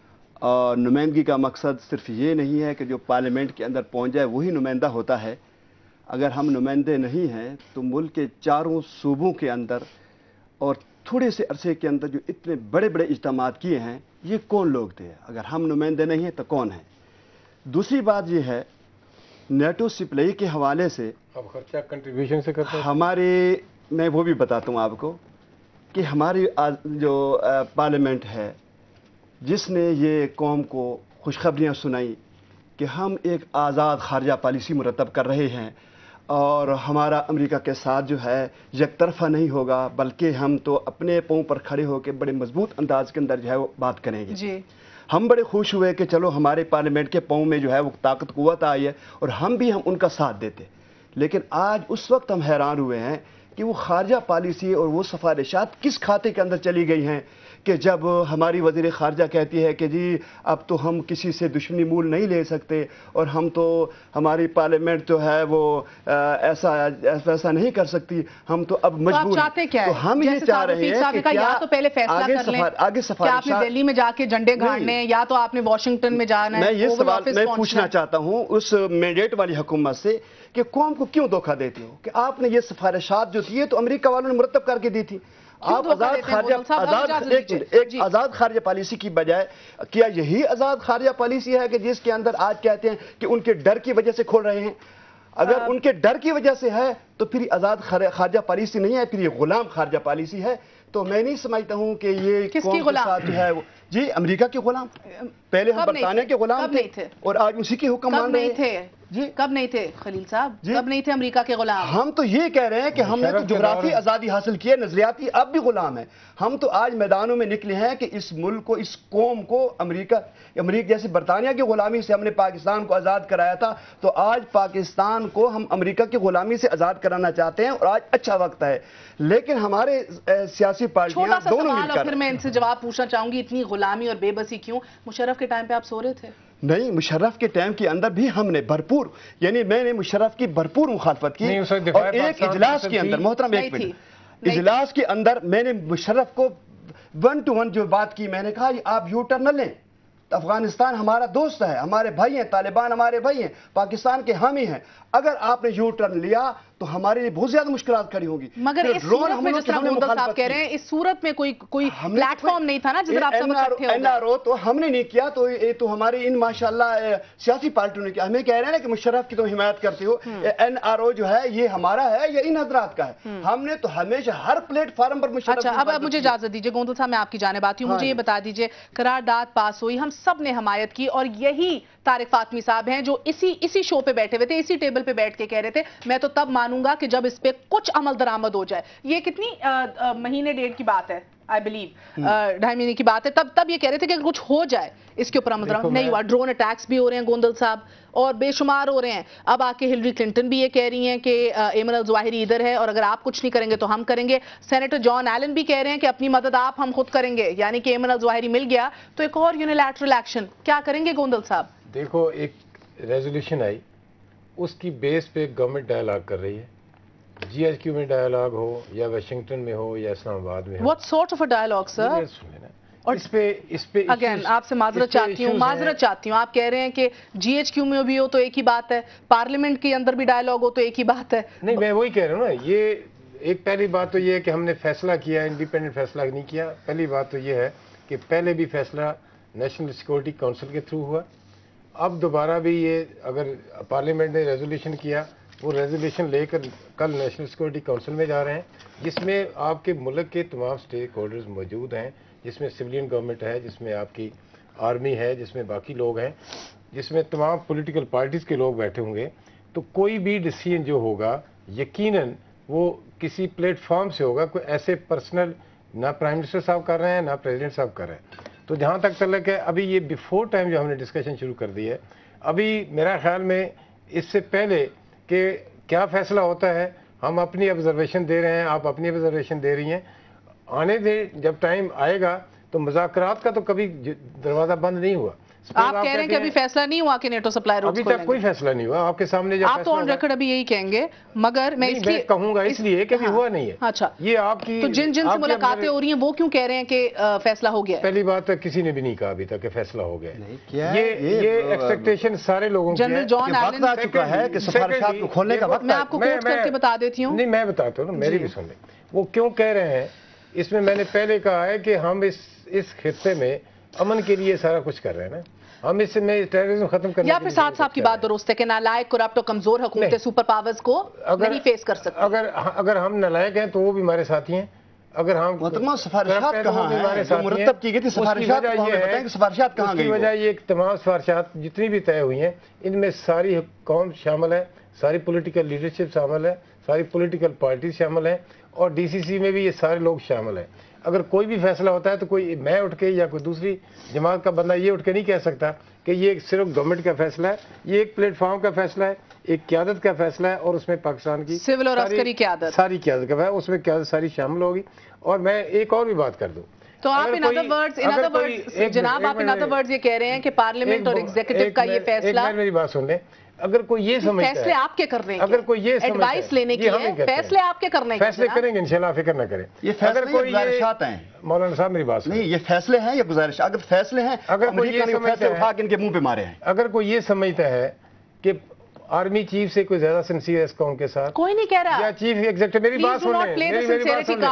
S8: اور نمائندگی کا مقصد صرف یہ نہیں ہے کہ جو پارلیمنٹ کے اندر پہنچ جائے وہی نمائندہ ہوتا ہے۔ اگر ہم نمائندے نہیں ہیں تو ملک کے چاروں صوبوں کے اندر اور تھوڑے سے عرصے کے اندر جو اتنے بڑے بڑے اجتماعات کیے ہیں، یہ کون لوگ تھے؟ اگر ہم نمائندے نہیں ہیں تو کون ہیں؟ دوسری بات یہ ہے، نیٹو سپلائی کے حوالے سے
S6: اب خرچہ کنٹریبیوشن سے کرتے ہیں
S8: ہمارے، میں وہ بھی بتاتا ہوں آپ کو کہ ہماری جو پارلیمنٹ ہے جس نے یہ قوم کو خوشخبریاں سنائی کہ ہم ایک آزاد خارجہ پالیسی مرتب کر رہے ہیں اور ہمارا امریکہ کے ساتھ جو ہے یک طرفہ نہیں ہوگا، بلکہ ہم تو اپنے پاؤں پر کھڑے ہو کے بڑے مضبوط انداز کے اندر جو ہے وہ بات کریں گے۔
S3: جی
S8: ہم بڑے خوش ہوئے کہ چلو ہمارے پارلیمنٹ کے پاؤں میں جو ہے وہ طاقت قوت آئی ہے اور ہم بھی ہم ان کا ساتھ دیتے، لیکن آج اس وقت ہم حیران ہوئے ہیں کہ وہ خارجہ پالیسی اور وہ سفارشات کس کھاتے کے اندر چلی گئی ہیں کہ جب ہماری وزیر خارجہ کہتی ہے کہ جی اب تو ہم کسی سے دشمنی مول نہیں لے سکتے اور ہم تو ہماری پارلیمنٹ جو ہے وہ ایسا ایسا نہیں کر سکتی، ہم تو اب مجبور ہیں۔ تو ہم یہ چاہ رہے ہیں کہ
S3: یا تو پہلے فیصلہ کر لیں کہ آپ نے دہلی میں جا کے جھنڈے گاڑنے ہیں یا تو آپ نے واشنگٹن میں جانا ہے۔
S8: میں یہ سوال میں پوچھنا چاہتا ہوں اس مینڈیٹ والی حکومت سے کہ قوم کو کیوں دھوکہ دیتے ہو کہ آپ نے یہ سفارشات جو تھی یہ تو امریکہ والوں نے مرتب کر کے دی تھی، آپ آزاد خارجہ آزاد ایک آزاد خارجہ پالیسی کی بجائے کیا یہی آزاد خارجہ پالیسی ہے کہ جس کے اندر آج کہتے ہیں کہ ان کے ڈر کی وجہ سے کھول رہے ہیں؟ اگر ان کے ڈر کی وجہ سے ہے تو پھر آزاد خارجہ پالیسی نہیں ہے، پھر یہ غلام خارجہ پالیسی ہے۔ تو میں نہیں سمجھتا ہوں کہ یہ قوم کے ساتھ جو ہے جی امریکہ کے غلام، پہلے ہم برطانیہ کے غلام تھے اور آج اسی کے حکم مان رہے ہیں۔
S3: جی کب نہیں تھے خلیل صاحب؟ کب نہیں تھے امریکہ کے غلام؟
S8: ہم تو یہ کہہ رہے ہیں کہ ہم نے تو جغرافی آزادی حاصل کی ہے، نظریاتی اب بھی غلام ہیں ہم۔ تو آج میدانوں میں نکلے ہیں کہ اس ملک کو، اس قوم کو امریکہ امریکہ جیسے برطانیہ کی غلامی سے ہم نے پاکستان کو آزاد کرایا تھا، تو آج پاکستان کو ہم امریکہ کی غلامی سے آزاد کرانا چاہتے ہیں اور آج اچھا وقت ہے۔ لیکن ہمارے سیاسی پارٹیاں دونوں مل کر،
S3: پھر میں ان سے جواب پوچھنا چاہوں گی، اتنی غلامی اور بے بسی کیوں؟ مشرف کے ٹائم پہ آپ سو رہے تھے؟
S8: نہیں، مشرف کے ٹائم کے اندر بھی ہم نے بھرپور، یعنی میں نے مشرف کی بھرپور مخالفت کی، اور ایک اجلاس کے اندر محترم ایک منٹ اجلاس کے اندر میں نے مشرف کو ون ٹو ون جو بات کی، میں نے کہا آپ یو ٹرن نہ لیں، افغانستان ہمارا دوست ہے، ہمارے بھائی ہیں، طالبان ہمارے بھائی ہیں، پاکستان کے حامی ہیں، اگر آپ نے یو ٹرن لیا تو ہمارے لیے بہت زیادہ مشکلات کھڑی ہوں گی۔
S3: مگر اس صورت میں جس طرح گوندل صاحب کہہ رہے ہیں، اس صورت میں کوئی کوئی پلیٹ فارم نہیں تھا نا جس طرح آپ سب اکٹھے ہو
S8: این آر او تو ہم نے نہیں کیا، تو یہ تو ہمارے ان ماشاءاللہ سیاسی پارٹیوں نے کیا۔ ہمیں کہہ رہے ہیں نا کہ مشرف کی تم حمایت کرتے ہو، این آر او جو ہے یہ ہمارا ہے یا ان حضرات کا ہے؟ ہم نے تو ہمیشہ ہر پلیٹ فارم پر مشرف۔
S3: اچھا اب اب مجھے اجازت دیجیے گوندل صاحب، میں آپ کی جانب آتی ہوں، مجھے یہ بتا دیجیے قرارداد پاس ہوئی، ہم سب نے حمایت کی، اور یہی طارق فاطمی صاحب ہیں جو اسی اسی شو پہ بیٹھے ہوئے تھے، اسی ٹیبل پہ بیٹھ کے کہہ رہے تھے میں تو تب مانوں گا کہ جب اس پہ کچھ عمل درآمد ہو جائے۔ یہ کتنی مہینے ڈیڑھ کی بات ہے، آئی بلیو ڈھائی مہینے کی بات ہے، تب تب یہ کہہ رہے تھے کہ کچھ ہو جائے اس کے اوپر عمل درآمد نہیں ہوا۔ ڈرون اٹیکس بھی ہو رہے ہیں گوندل صاحب اور بے شمار ہو رہے ہیں، اب آ کے ہلری کلنٹن بھی یہ کہہ رہی ہیں کہ ایمن الظواہری ادھر ہے اور اگر آپ کچھ نہیں کریں گے تو ہم کریں گے۔ سینیٹر جان ایلن بھی کہہ رہے ہیں کہ اپنی مدد آپ ہم خود کریں گے، یعنی کہ ایمن الظواہری مل گیا تو ایک اور یونیلیٹرل ایکشن۔ کیا کریں گے گوندل صاحب؟
S6: دیکھو ایک ریزولوشن آئی، اس کی بیس پہ گورنمنٹ ڈائلاگ کر رہی ہے، جی ایچ کیو میں ڈائلاگ ہو یا واشنگٹن میں ہو یا اسلام آباد میں ہو۔
S3: What sort of a dialogue, sir?
S6: اور اس پہ اس پہ
S3: اگین آپ سے معذرت چاہتی ہوں معذرت چاہتی ہوں آپ کہہ رہے ہیں کہ جی ایچ کیو میں بھی ہو تو ایک ہی بات ہے، پارلیمنٹ کے اندر بھی ڈائلاگ ہو تو ایک ہی بات ہے۔
S6: نہیں میں وہی کہہ رہا ہوں نا، یہ ایک پہلی بات تو یہ ہے کہ ہم نے فیصلہ کیا، انڈیپینڈنٹ فیصلہ نہیں کیا۔ پہلی بات تو یہ ہے کہ پہلے بھی فیصلہ نیشنل سیکورٹی کونسل کے تھرو ہوا، اب دوبارہ بھی یہ اگر پارلیمنٹ نے ریزولوشن کیا، وہ ریزولوشن لے کر کل نیشنل سیکورٹی کونسل میں جا رہے ہیں، جس میں آپ کے ملک کے تمام سٹیک ہولڈرز موجود ہیں، جس میں سویلین گورنمنٹ ہے، جس میں آپ کی آرمی ہے، جس میں باقی لوگ ہیں، جس میں تمام پولیٹیکل پارٹیز کے لوگ بیٹھے ہوں گے۔ تو کوئی بھی ڈیسیجن جو ہوگا یقیناً وہ کسی پلیٹ فارم سے ہوگا، کوئی ایسے پرسنل نہ پرائم منسٹر صاحب کر رہے ہیں نہ پریزیڈنٹ صاحب کر رہے ہیں۔ تو جہاں تک تعلق ہے ابھی یہ بیفور ٹائم جو ہم نے ڈسکشن شروع کر دی ہے، ابھی میرا خیال میں اس سے پہلے کہ کیا فیصلہ ہوتا ہے، ہم اپنی آبزرویشن دے رہے ہیں، آپ اپنی آبزرویشن دے رہی ہیں، آنے دیں، جب ٹائم آئے گا تو مذاکرات کا تو کبھی دروازہ بند نہیں ہوا،
S3: آپ کہہ رہے ہیں کہ ابھی فیصلہ نہیں ہوا کہ نیٹو سپلائی روٹس
S6: ابھی تک کوئی فیصلہ نہیں ہوا آپ کے سامنے جب
S3: آپ تو آن ریکارڈ ابھی یہی کہیں گے مگر میں اس لیے
S6: کہوں گا اس لیے کہ ابھی ہوا نہیں ہے.
S3: اچھا
S6: یہ آپ کی
S3: تو جن جن سے ملاقاتیں ہو رہی ہیں وہ کیوں کہہ رہے ہیں کہ فیصلہ ہو گیا؟
S6: پہلی بات کسی نے بھی نہیں کہا ابھی تک کہ فیصلہ ہو گیا. یہ ایکسپیکٹیشن سارے لوگوں کی ہے.
S3: جنرل جان
S8: وقت آ چکا ہے کہ سفارشات کو کھولنے کا وقت.
S3: میں آپ کو کوٹ کر کے بتا دیتی ہوں.
S6: نہیں میں بتاتا ہوں میری بھی سن لیں. وہ کیوں کہہ رہے ہیں اس میں میں نے پہلے کہا ہے کہ ہم اس اس خطے میں امن کے لیے سارا کچھ کر رہے ہیں نا. ہم اس میں ٹیررزم ختم کرنے
S3: یا پھر ساتھ صاحب کی بات درست ہے کہ نالائق کرپٹ اور کمزور حکومتیں سپر پاورز کو نہیں فیس کر سکتے.
S6: اگر اگر ہم نالائق ہیں تو وہ بھی ہمارے ساتھی ہیں. اگر ہم
S8: محترمہ سفارشات کہاں ہیں جو مرتب کی گئی تھی سفارشات کو ہمیں بتائیں کہ سفارشات کہاں گئی؟
S6: اس کی وجہ یہ تمام سفارشات جتنی بھی طے ہوئی ہیں ان میں ساری قوم شامل ہے, ساری پولیٹیکل لیڈرشپ شامل ہے, ساری پولیٹیکل پارٹیز شامل ہیں اور ڈی سی سی میں بھی یہ سارے لوگ شامل ہیں. اگر کوئی بھی فیصلہ ہوتا ہے تو کوئی میں اٹھ کے یا کوئی دوسری جماعت کا بندہ یہ اٹھ کے نہیں کہہ سکتا کہ یہ صرف گورنمنٹ کا فیصلہ ہے. یہ ایک پلیٹ فارم کا فیصلہ ہے, ایک قیادت کا فیصلہ ہے اور اس میں پاکستان کی
S3: سول اور عسکری قیادت
S6: ساری قیادت کا ہے, اس میں قیادت ساری شامل ہوگی. اور میں ایک اور بھی بات کر دوں
S3: تو آپ in other words in other words جناب آپ ان ادر ورڈز یہ کہہ رہے ہیں کہ پارلیمنٹ اور ایگزیکٹو کا یہ فیصلہ
S6: میری بات سن لیں. اگر کوئی یہ سمجھتا ہے
S3: فیصلے آپ کے کرنے
S6: اگر کوئی یہ
S3: ایڈوائس لینے کی ہے فیصلے آپ کے کرنے کے
S6: فیصلے کریں گے انشاءاللہ فکر نہ کریں.
S8: یہ فیصلے کوئی گزارشات ہیں
S6: مولانا صاحب میری بات
S8: نہیں, یہ فیصلے ہیں یا گزارش؟ اگر فیصلے ہیں
S6: اگر کوئی یہ
S8: فیصلے اٹھا کے ان کے منہ پہ مارے ہیں.
S6: اگر کوئی یہ سمجھتا ہے کہ آرمی چیف سے کوئی زیادہ سنسیئر ہے اس قوم کے ساتھ,
S3: کوئی نہیں کہہ رہا
S6: یا چیف ایگزیکٹو میری بات سن لیں میری بات سن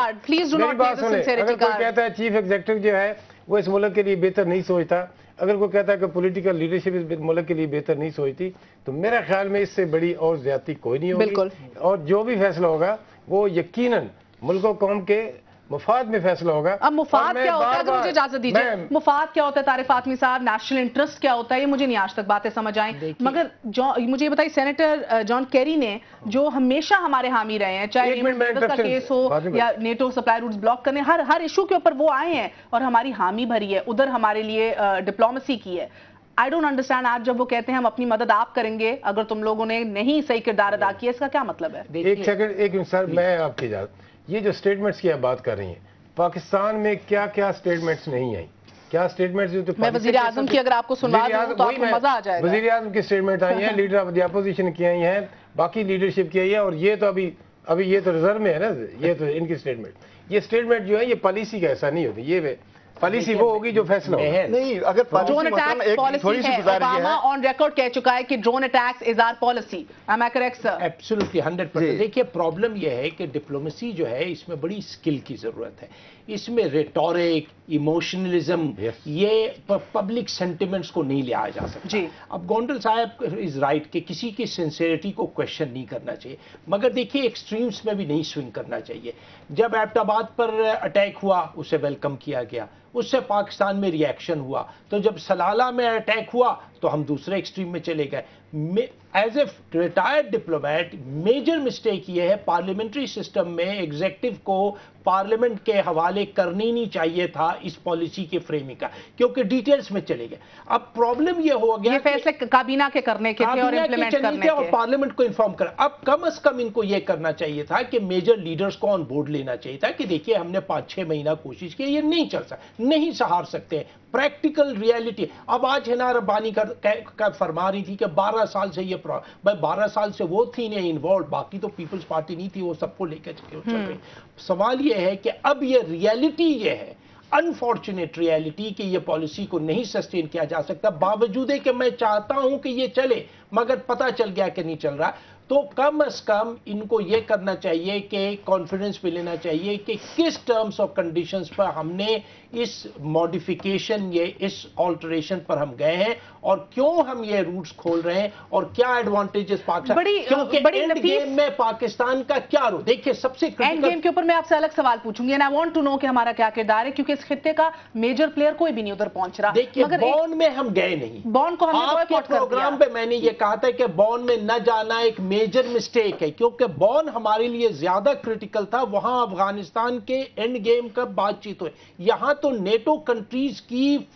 S6: لیں اگر کوئی کہتا ہے چیف ایگزیکٹو جو ہے وہ اس ملک کے لیے بہتر نہیں سوچتا, اگر کوئی کہتا ہے کہ پولیٹیکل لیڈرشپ اس ملک کے لیے بہتر نہیں سوچتی, تو میرا خیال میں اس سے بڑی اور زیادتی کوئی نہیں ہوگی. اور جو بھی فیصلہ ہوگا وہ یقیناً ملک و قوم کے مفاد میں فیصلہ ہوگا.
S3: اب مفاد کیا ہوتا ہے اگر مجھے اجازت دیجیے, مفاد کیا ہوتا ہے طارق فاطمی صاحب, نیشنل انٹرسٹ کیا ہوتا ہے, یہ مجھے نہیں آج تک باتیں سمجھ آئیں. مگر مجھے یہ بتائیے سینیٹر جان کیری نے جو ہمیشہ ہمارے حامی رہے ہیں, چاہے ایمن کا کیس ہو یا نیٹو سپلائی روٹس بلاک کرنے, ہر ہر ایشو کے اوپر وہ آئے ہیں اور ہماری حامی بھری ہے, ادھر ہمارے لیے ڈپلومیسی کی ہے. آئی ڈونٹ انڈرسٹینڈ آج جب وہ کہتے ہیں ہم اپنی مدد آپ کریں گے اگر تم لوگوں نے نہیں صحیح کردار ادا کیا, اس کا کیا مطلب ہے؟
S6: ایک سیکنڈ ایک منٹ سر, میں آپ کی اجازت, یہ جو اسٹیٹمنٹس کی آپ بات کر رہی ہیں پاکستان میں کیا کیا سٹیٹمنٹس نہیں آئی, کیا سٹیٹمنٹس جو
S3: میں وزیر اعظم کی اگر آپ کو سنوا دوں تو آپ کو مزہ آ جائے گا.
S6: وزیر اعظم کی سٹیٹمنٹ آئی ہیں, لیڈر آف دی اپوزیشن کی آئی ہیں, باقی لیڈرشپ کی آئی ہے, اور یہ تو ابھی ابھی یہ تو ریزرو میں ہے نا, یہ تو ان کی سٹیٹمنٹ. یہ سٹیٹمنٹ جو ہے یہ پالیسی کا ایسا نہیں ہوتی, یہ پالیسی وہ ہوگی جو فیصلہ ہوگا.
S8: نہیں اگر
S3: ڈرون اٹیکس پالیسی ہے, اوباما آن ریکارڈ کہہ چکا ہے کہ drone attacks is our policy. Am I correct sir?
S5: Absolutely hundred percent. دیکھیے پرابلم یہ ہے کہ ڈپلومیسی جو ہے اس میں بڑی اسکل کی ضرورت ہے. اس میں ریٹورک, ایموشنلزم, یہ پبلک سینٹیمنٹس کو نہیں لیا جا سکتا.
S3: جی
S5: اب گونڈل صاحب از رائٹ کہ کسی کی سنسیئرٹی کو کویشچن نہیں کرنا چاہیے, مگر دیکھیے ایکسٹریمز میں بھی نہیں سوئنگ کرنا چاہیے. جب ایبٹ آباد پر اٹیک ہوا اسے ویلکم کیا گیا, اس سے پاکستان میں ری ایکشن ہوا, تو جب سلالہ میں اٹیک ہوا تو ہم دوسرے ایکسٹریم میں چلے گئے. As a retired diplomat major mistake یہ ہے پارلیمنٹری سسٹم میں ایگزیکٹو کو پارلیمنٹ کے حوالے کرنی نہیں چاہیے تھا اس پالیسی کے فریمنگ کا, کیونکہ ڈیٹیلز میں چلے گئے. اب پرابلم یہ ہو گیا
S3: یہ فیصلے کابینہ کے کرنے کے تھے اور امپلیمنٹ کرنے کے,
S5: اور پارلیمنٹ کو انفارم کرا. اب کم از کم ان کو یہ کرنا چاہیے تھا کہ میجر لیڈرز کو آن بورڈ لینا چاہیے تھا کہ دیکھیے ہم نے پانچ چھ مہینہ کوشش کی, یہ نہیں چل سکتا, نہیں سہار سکتے. Practical reality. اب آج ہنا ربانی کا فرما رہی تھی کہ بارہ سال سے یہ بھائی بارہ سال سے وہ تھی نہیں انوالوڈ, باقی تو پیپلز پارٹی نہیں تھی, وہ سب کو لے کے چل رہی. سوال یہ ہے کہ اب یہ ریالٹی یہ ہے, انفارچونیٹ ریالٹی کہ یہ پالیسی کو نہیں سسٹین کیا جا سکتا, باوجود ہے کہ میں چاہتا ہوں کہ یہ چلے, مگر پتہ چل گیا کہ نہیں چل رہا. تو کم از کم ان کو یہ کرنا چاہیے کہ کانفیڈنس پہ لینا چاہیے کہ کس ٹرمز اور کنڈیشنز پر ہم نے اس ماڈیفیکیشن یہ اس آلٹریشن پر ہم گئے ہیں, اور کیوں ہم یہ روٹس کھول رہے ہیں, اور کیا ایڈوانٹیجز پاکستان, کیونکہ اینڈ گیم میں پاکستان کا کیا رول. دیکھیے سب سے
S3: اینڈ گیم کے اوپر میں آپ سے الگ سوال پوچھوں گی, and I want to know کہ ہمارا کیا کردار ہے, کیونکہ اس خطے کا میجر پلیئر کوئی بھی نہیں ادھر پہنچ رہا.
S5: دیکھیے بون میں ہم گئے نہیں,
S3: بون کو ہم نے
S5: آپ کے پروگرام پہ میں نے یہ کہا تھا کہ بون میں نہ جانا ایک میجر مسٹیک ہے, کیونکہ بون ہمارے لیے زیادہ کرٹیکل تھا. وہاں افغانستان کے اینڈ گیم کا بات چیت ہوئے, یہاں تو نیٹو کنٹریز کی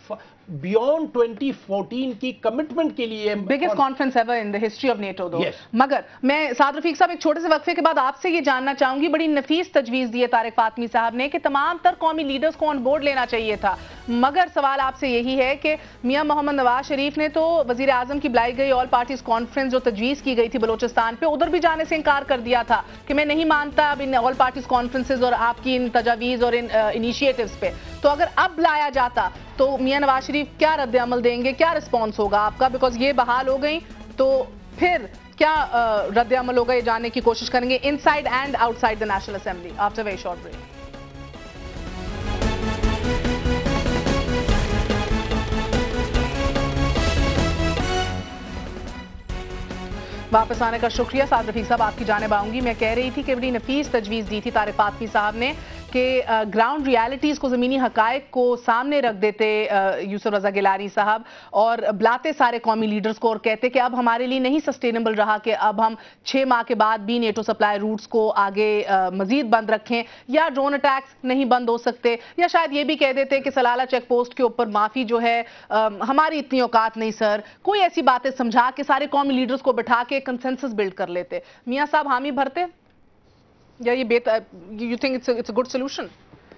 S5: بیونڈ ٹوینٹی فورٹین کی کمٹمنٹ کے لیے
S3: biggest conference ever in the history of NATO دو. مگر میں سعد رفیق صاحب ایک چھوٹے سے وقفے کے بعد آپ سے یہ جاننا چاہوں گی, بڑی نفیس تجویز دی ہے طارق فاطمی صاحب نے کہ تمام تر قومی لیڈرز کو آن بورڈ لینا چاہیے تھا, مگر سوال آپ سے یہی ہے کہ میاں محمد نواز شریف نے تو وزیر اعظم کی بلائی گئی آل پارٹیز کانفرنس جو تجویز کی گئی تھی بلوچستان پہ, ادھر بھی جانے سے انکار کر دیا تھا کہ میں نہیں مانتا اب ان آل پارٹیز کانفرنسز اور آپ کی ان تجاویز اور ان انیشیٹوز پہ. تو اگر اب بلایا جاتا تو میاں نواز شریف کیا رد عمل دیں گے, کیا رسپانس ہوگا آپ کا؟ بیکاز یہ بحال ہو گئی تو پھر کیا رد عمل ہوگا, یہ جاننے کی کوشش کریں گے inside and outside the national assembly after very short break. واپس آنے کا شکریہ. سعد رفیق صاحب آپ کی جانب آؤں گی. میں کہہ رہی تھی کہ بڑی نفیس تجویز دی تھی طارق فاطمی صاحب نے کہ گراؤنڈ ریالٹیز کو, زمینی حقائق کو سامنے رکھ دیتے یوسف رضا گیلانی صاحب اور بلاتے سارے قومی لیڈرز کو اور کہتے کہ اب ہمارے لیے نہیں سسٹینیبل رہا کہ اب ہم چھ ماہ کے بعد بھی نیٹو سپلائی روٹس کو آگے مزید بند رکھیں, یا ڈرون اٹیکس نہیں بند ہو سکتے, یا شاید یہ بھی کہہ دیتے کہ سلالہ چیک پوسٹ کے اوپر معافی جو ہے ہماری اتنی اوقات نہیں سر. کوئی ایسی باتیں سمجھا کے سارے قومی لیڈرز کو بٹھا کے کنسنسس بلڈ کر لیتے. میاں صاحب حامی بھرتے یا یہ you think it's it's a good solution?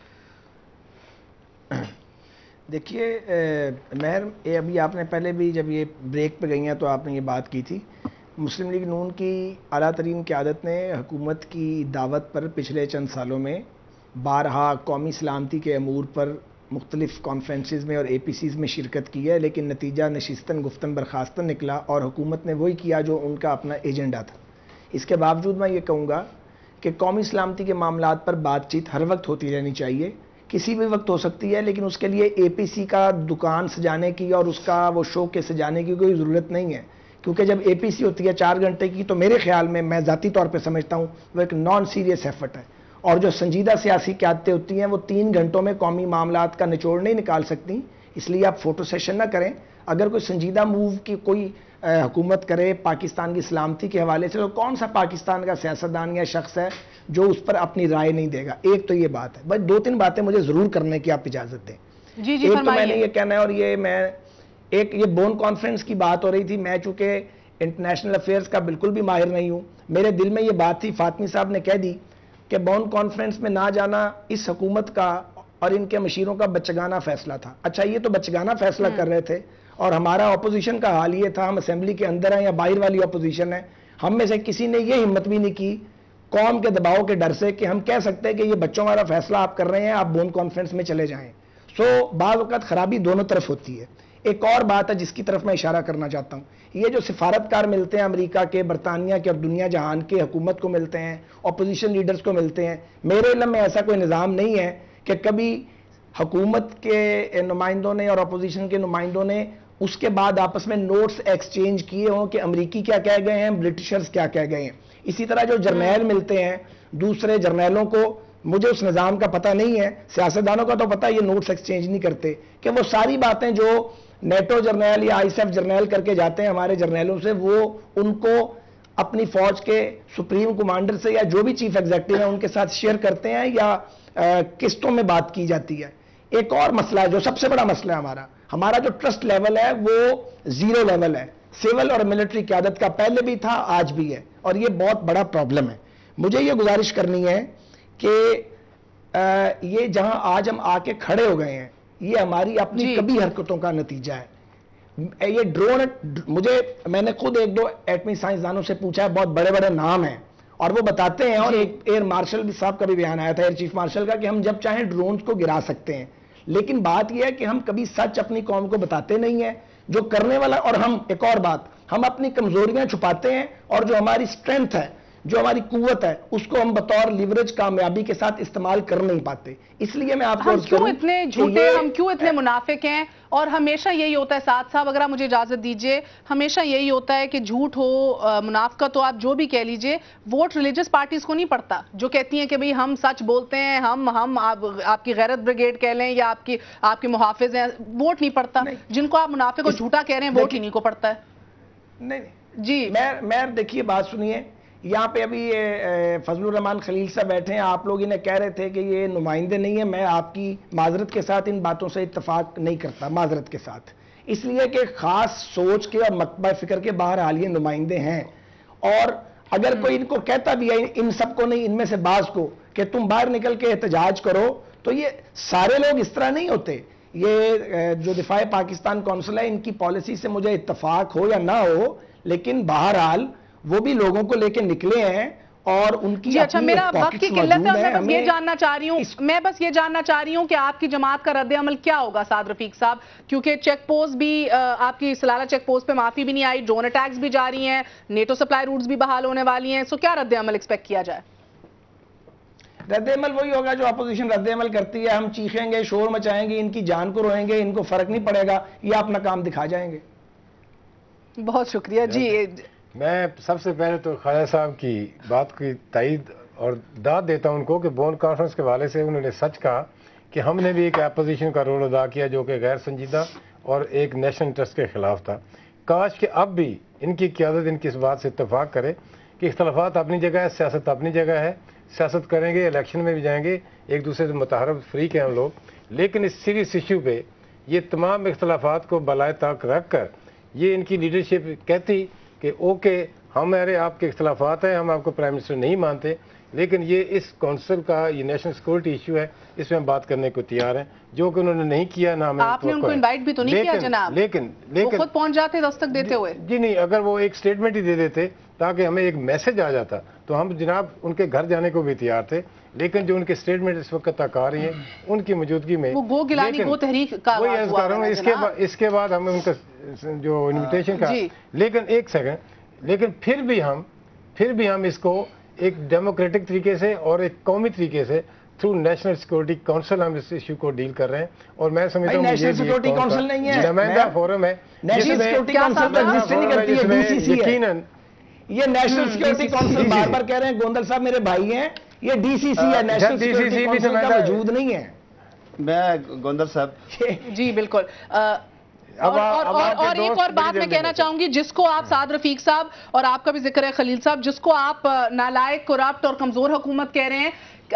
S7: دیکھیے مہر, ابھی آپ نے پہلے بھی جب یہ بریک پہ گئی ہیں تو آپ نے یہ بات کی تھی, مسلم لیگ نون کی اعلیٰ ترین قیادت نے حکومت کی دعوت پر پچھلے چند سالوں میں بارہا قومی سلامتی کے امور پر مختلف کانفرنسز میں اور اے پی سیز میں شرکت کی ہے, لیکن نتیجہ نشستن گفتن برخاستن نکلا اور حکومت نے وہی کیا جو ان کا اپنا ایجنڈا تھا. اس کے باوجود میں یہ کہوں گا کہ قومی سلامتی کے معاملات پر بات چیت ہر وقت ہوتی رہنی چاہیے, کسی بھی وقت ہو سکتی ہے, لیکن اس کے لیے اے پی سی کا دکان سجانے کی اور اس کا وہ شو کے سجانے کی کوئی ضرورت نہیں ہے, کیونکہ جب اے پی سی ہوتی ہے چار گھنٹے کی تو میرے خیال میں, میں ذاتی طور پہ سمجھتا ہوں وہ ایک نان سیریس ایفرٹ ہے, اور جو سنجیدہ سیاسی قیادتیں ہوتی ہیں وہ تین گھنٹوں میں قومی معاملات کا نچوڑ نہیں نکال سکتی, اس لیے آپ فوٹو سیشن نہ کریں. اگر کوئی سنجیدہ موو کی کوئی حکومت کرے پاکستان کی سلامتی کے حوالے سے, تو کون سا پاکستان کا سیاستدان یا شخص ہے جو اس پر اپنی رائے نہیں دے گا؟ ایک تو یہ بات ہے. بس دو تین باتیں مجھے ضرور کرنے کی آپ اجازت دیں.
S3: جی جی
S7: ایک تو میں نے یہ کہنا ہے, اور یہ میں ایک یہ بون کانفرنس کی بات ہو رہی تھی, میں چونکہ انٹرنیشنل افیئرز کا بالکل بھی ماہر نہیں ہوں, میرے دل میں یہ بات تھی, فاطمی صاحب نے کہہ دی کہ بون کانفرنس میں نہ جانا اس حکومت کا اور ان کے مشیروں کا بچگانہ فیصلہ تھا. اچھا, یہ تو بچگانہ فیصلہ کر رہے تھے, اور ہمارا اپوزیشن کا حال یہ تھا, ہم اسمبلی کے اندر ہیں یا باہر والی اپوزیشن ہے, ہم میں سے کسی نے یہ ہمت بھی نہیں کی قوم کے دباؤ کے ڈر سے کہ ہم کہہ سکتے ہیں کہ یہ بچوں والا فیصلہ آپ کر رہے ہیں, آپ بون کانفرنس میں چلے جائیں. سو بعض اوقات خرابی دونوں طرف ہوتی ہے. ایک اور بات ہے جس کی طرف میں اشارہ کرنا چاہتا ہوں, یہ جو سفارتکار ملتے ہیں امریکہ کے, برطانیہ کے اور دنیا جہان کے, حکومت کو ملتے ہیں, اپوزیشن لیڈرز کو ملتے ہیں, میرے علم میں ایسا کوئی نظام نہیں ہے کہ کبھی حکومت کے نمائندوں نے اور اپوزیشن کے نمائندوں نے اس کے بعد آپس میں نوٹس ایکسچینج کیے ہوں کہ امریکی کیا کہہ گئے ہیں, برٹشرز کیا کہہ گئے ہیں. اسی طرح جو جرنیل ملتے ہیں دوسرے جرنیلوں کو, مجھے اس نظام کا پتہ نہیں ہے, سیاستدانوں کا تو پتہ, یہ نوٹس ایکسچینج نہیں کرتے, کہ وہ ساری باتیں جو نیٹو جرنیل یا آئی ایس ایف جرنیل کر کے جاتے ہیں ہمارے جرنیلوں سے, وہ ان کو اپنی فوج کے سپریم کمانڈر سے یا جو بھی چیف ایگزیکٹو ہیں ان کے ساتھ شیئر کرتے ہیں, یا قسطوں میں بات کی جاتی ہے. ایک اور مسئلہ ہے جو سب سے بڑا مسئلہ ہے ہمارا, ہمارا جو ٹرسٹ لیول ہے وہ زیرو لیول ہے, سول اور ملٹری قیادت کا, پہلے بھی تھا آج بھی ہے, اور یہ بہت بڑا پرابلم ہے. مجھے یہ گزارش کرنی ہے کہ یہ جہاں آج ہم آ کے کھڑے ہو گئے ہیں, یہ ہماری اپنی کبھی حرکتوں کا نتیجہ ہے. یہ ڈرون, مجھے میں نے خود ایک دو ایٹمی سائنسدانوں سے پوچھا ہے, بہت بڑے بڑے نام ہیں, اور وہ بتاتے ہیں, اور ایک ایئر مارشل بھی صاحب کا بھی بیان آیا تھا, ایئر چیف مارشل کا, کہ ہم جب چاہیں ڈرونز کو گرا سکتے ہیں. لیکن بات یہ ہے کہ ہم کبھی سچ اپنی قوم کو بتاتے نہیں ہیں جو کرنے والا, اور ہم ایک اور بات, ہم اپنی کمزوریاں چھپاتے ہیں, اور جو ہماری سٹرینتھ ہے, جو ہماری قوت ہے, اس کو ہم بطور لیوریج کامیابی کے ساتھ استعمال کر نہیں پاتے. اس لیے میں آپ کو
S3: ہم کیوں اتنے جھوٹے, ہم کیوں اتنے منافق ہیں, اور ہمیشہ یہی ہوتا ہے. سعد صاحب اگر آپ مجھے اجازت دیجئے, ہمیشہ یہی ہوتا ہے کہ جھوٹ ہو, منافقت ہو, آپ جو بھی کہہ لیجئے, ووٹ ریلیجس پارٹیز کو نہیں پڑتا, جو کہتی ہیں کہ بھئی ہم سچ بولتے ہیں, ہم ہم آپ کی غیرت بریگیڈ کہہ لیں یا آپ کی آپ کے محافظ ہیں, ووٹ نہیں پڑتا. جن کو آپ منافق اور جھوٹا کہہ رہے ہیں ووٹ ہی نہیں کو پڑتا ہے.
S7: نہیں جی, میں میں دیکھیے بات سنیے, یہاں پہ ابھی یہ فضل الرحمان خلیل صاحب بیٹھے ہیں, آپ لوگ انہیں کہہ رہے تھے کہ یہ نمائندے نہیں ہیں. میں آپ کی معذرت کے ساتھ ان باتوں سے اتفاق نہیں کرتا, معذرت کے ساتھ, اس لیے کہ خاص سوچ کے اور مکتبہ فکر کے بہرحال یہ نمائندے ہیں. اور اگر کوئی ان کو کہتا بھی ہے, ان سب کو نہیں, ان میں سے بعض کو, کہ تم باہر نکل کے احتجاج کرو, تو یہ سارے لوگ اس طرح نہیں ہوتے. یہ جو دفاع پاکستان کونسل ہے, ان کی پالیسی سے مجھے اتفاق ہو یا نہ ہو, لیکن بہرحال وہ بھی لوگوں کو لے کے نکلے ہیں اور ان کی
S3: جی اچھا, میرا وقت کی قلت ہے, میں بس یہ جاننا چاہ رہی ہوں میں بس یہ جاننا چاہ رہی ہوں کہ آپ کی جماعت کا رد عمل کیا ہوگا سعد رفیق صاحب, کیونکہ چیک پوسٹ بھی آپ کی سلالہ چیک پوسٹ پہ معافی بھی نہیں آئی, ڈرون اٹیکس بھی جاری ہیں, نیٹو سپلائی روٹس بھی بحال ہونے والی ہیں, سو کیا رد عمل ایکسپیکٹ کیا جائے؟
S7: رد عمل وہی ہوگا جو اپوزیشن رد عمل کرتی ہے, ہم چیخیں گے, شور مچائیں گے, ان کی جان کو روئیں گے, ان کو فرق نہیں پڑے گا, یہ اپنا کام دکھا جائیں گے.
S3: بہت شکریہ جی.
S6: میں سب سے پہلے تو خواجہ صاحب کی بات کی تائید اور داد دیتا ہوں ان کو کہ بون کانفرنس کے حوالے سے انہوں نے سچ کہا کہ ہم نے بھی ایک اپوزیشن کا رول ادا کیا جو کہ غیر سنجیدہ اور ایک نیشنل انٹرسٹ کے خلاف تھا. کاش کہ اب بھی ان کی قیادت ان کی اس بات سے اتفاق کرے کہ اختلافات اپنی جگہ ہے, سیاست اپنی جگہ ہے, سیاست کریں گے, الیکشن میں بھی جائیں گے, ایک دوسرے سے متحرف فریق ہیں ہم لوگ, لیکن اس سیریس ایشو پہ یہ تمام اختلافات کو بالائے طاق رکھ کر یہ ان کی لیڈرشپ کہتی کہ اوکے ہمارے آپ کے اختلافات ہیں, ہم آپ کو پرائم منسٹر نہیں مانتے, لیکن یہ اس کونسل کا یہ نیشنل سیکورٹی ایشو ہے, اس میں ہم بات کرنے کو تیار ہیں, جو کہ انہوں نے نہیں کیا. نہ ہمیں
S3: آپ نے ان کو انوائٹ بھی تو نہیں کیا جناب,
S6: لیکن
S3: لیکن خود پہنچ جاتے دستک دیتے ہوئے.
S6: جی نہیں, اگر وہ ایک سٹیٹمنٹ ہی دے دیتے تاکہ ہمیں ایک میسج آ جاتا تو ہم جناب ان کے گھر جانے کو بھی تیار تھے, لیکن جو ان کے سٹیٹمنٹ اس وقت تک آ رہی ہیں ان کی موجودگی میں
S3: وہ گو گیلانی گو تحریک کا
S6: اس کے بعد ہمیں ان کا جو انویٹیشن کا, لیکن ایک سیکنڈ, لیکن پھر بھی ہم پھر بھی ہم اس کو ایک ڈیموکریٹک طریقے سے اور ایک قومی طریقے سے تھرو نیشنل سیکورٹی کونسل ہم اس ایشو کو ڈیل کر رہے ہیں. اور میں سمجھتا ہوں
S7: نیشنل سیکورٹی کونسل نہیں ہے,
S6: نمائندہ فورم ہے,
S7: نیشنل سیکورٹی کونسل کا ایگزسٹ نہیں کرتی ہے, ڈی سی سی ہے.
S6: یقیناً
S7: یہ نیشنل سیکورٹی کونسل بار بار کہہ رہے ہیں, گوندل صاحب میرے بھائی ہیں, یہ ڈی سی سی ہے, نیشنل سیکورٹی کونسل کا وجود نہیں ہے.
S8: میں گوندل صاحب
S3: جی بالکل. اور اور ایک اور بات میں کہنا چاہوں گی, جس کو آپ سعد رفیق صاحب اور آپ کا بھی ذکر ہے خلیل صاحب, جس کو آپ نالائق, کرپٹ اور کمزور حکومت کہہ رہے ہیں,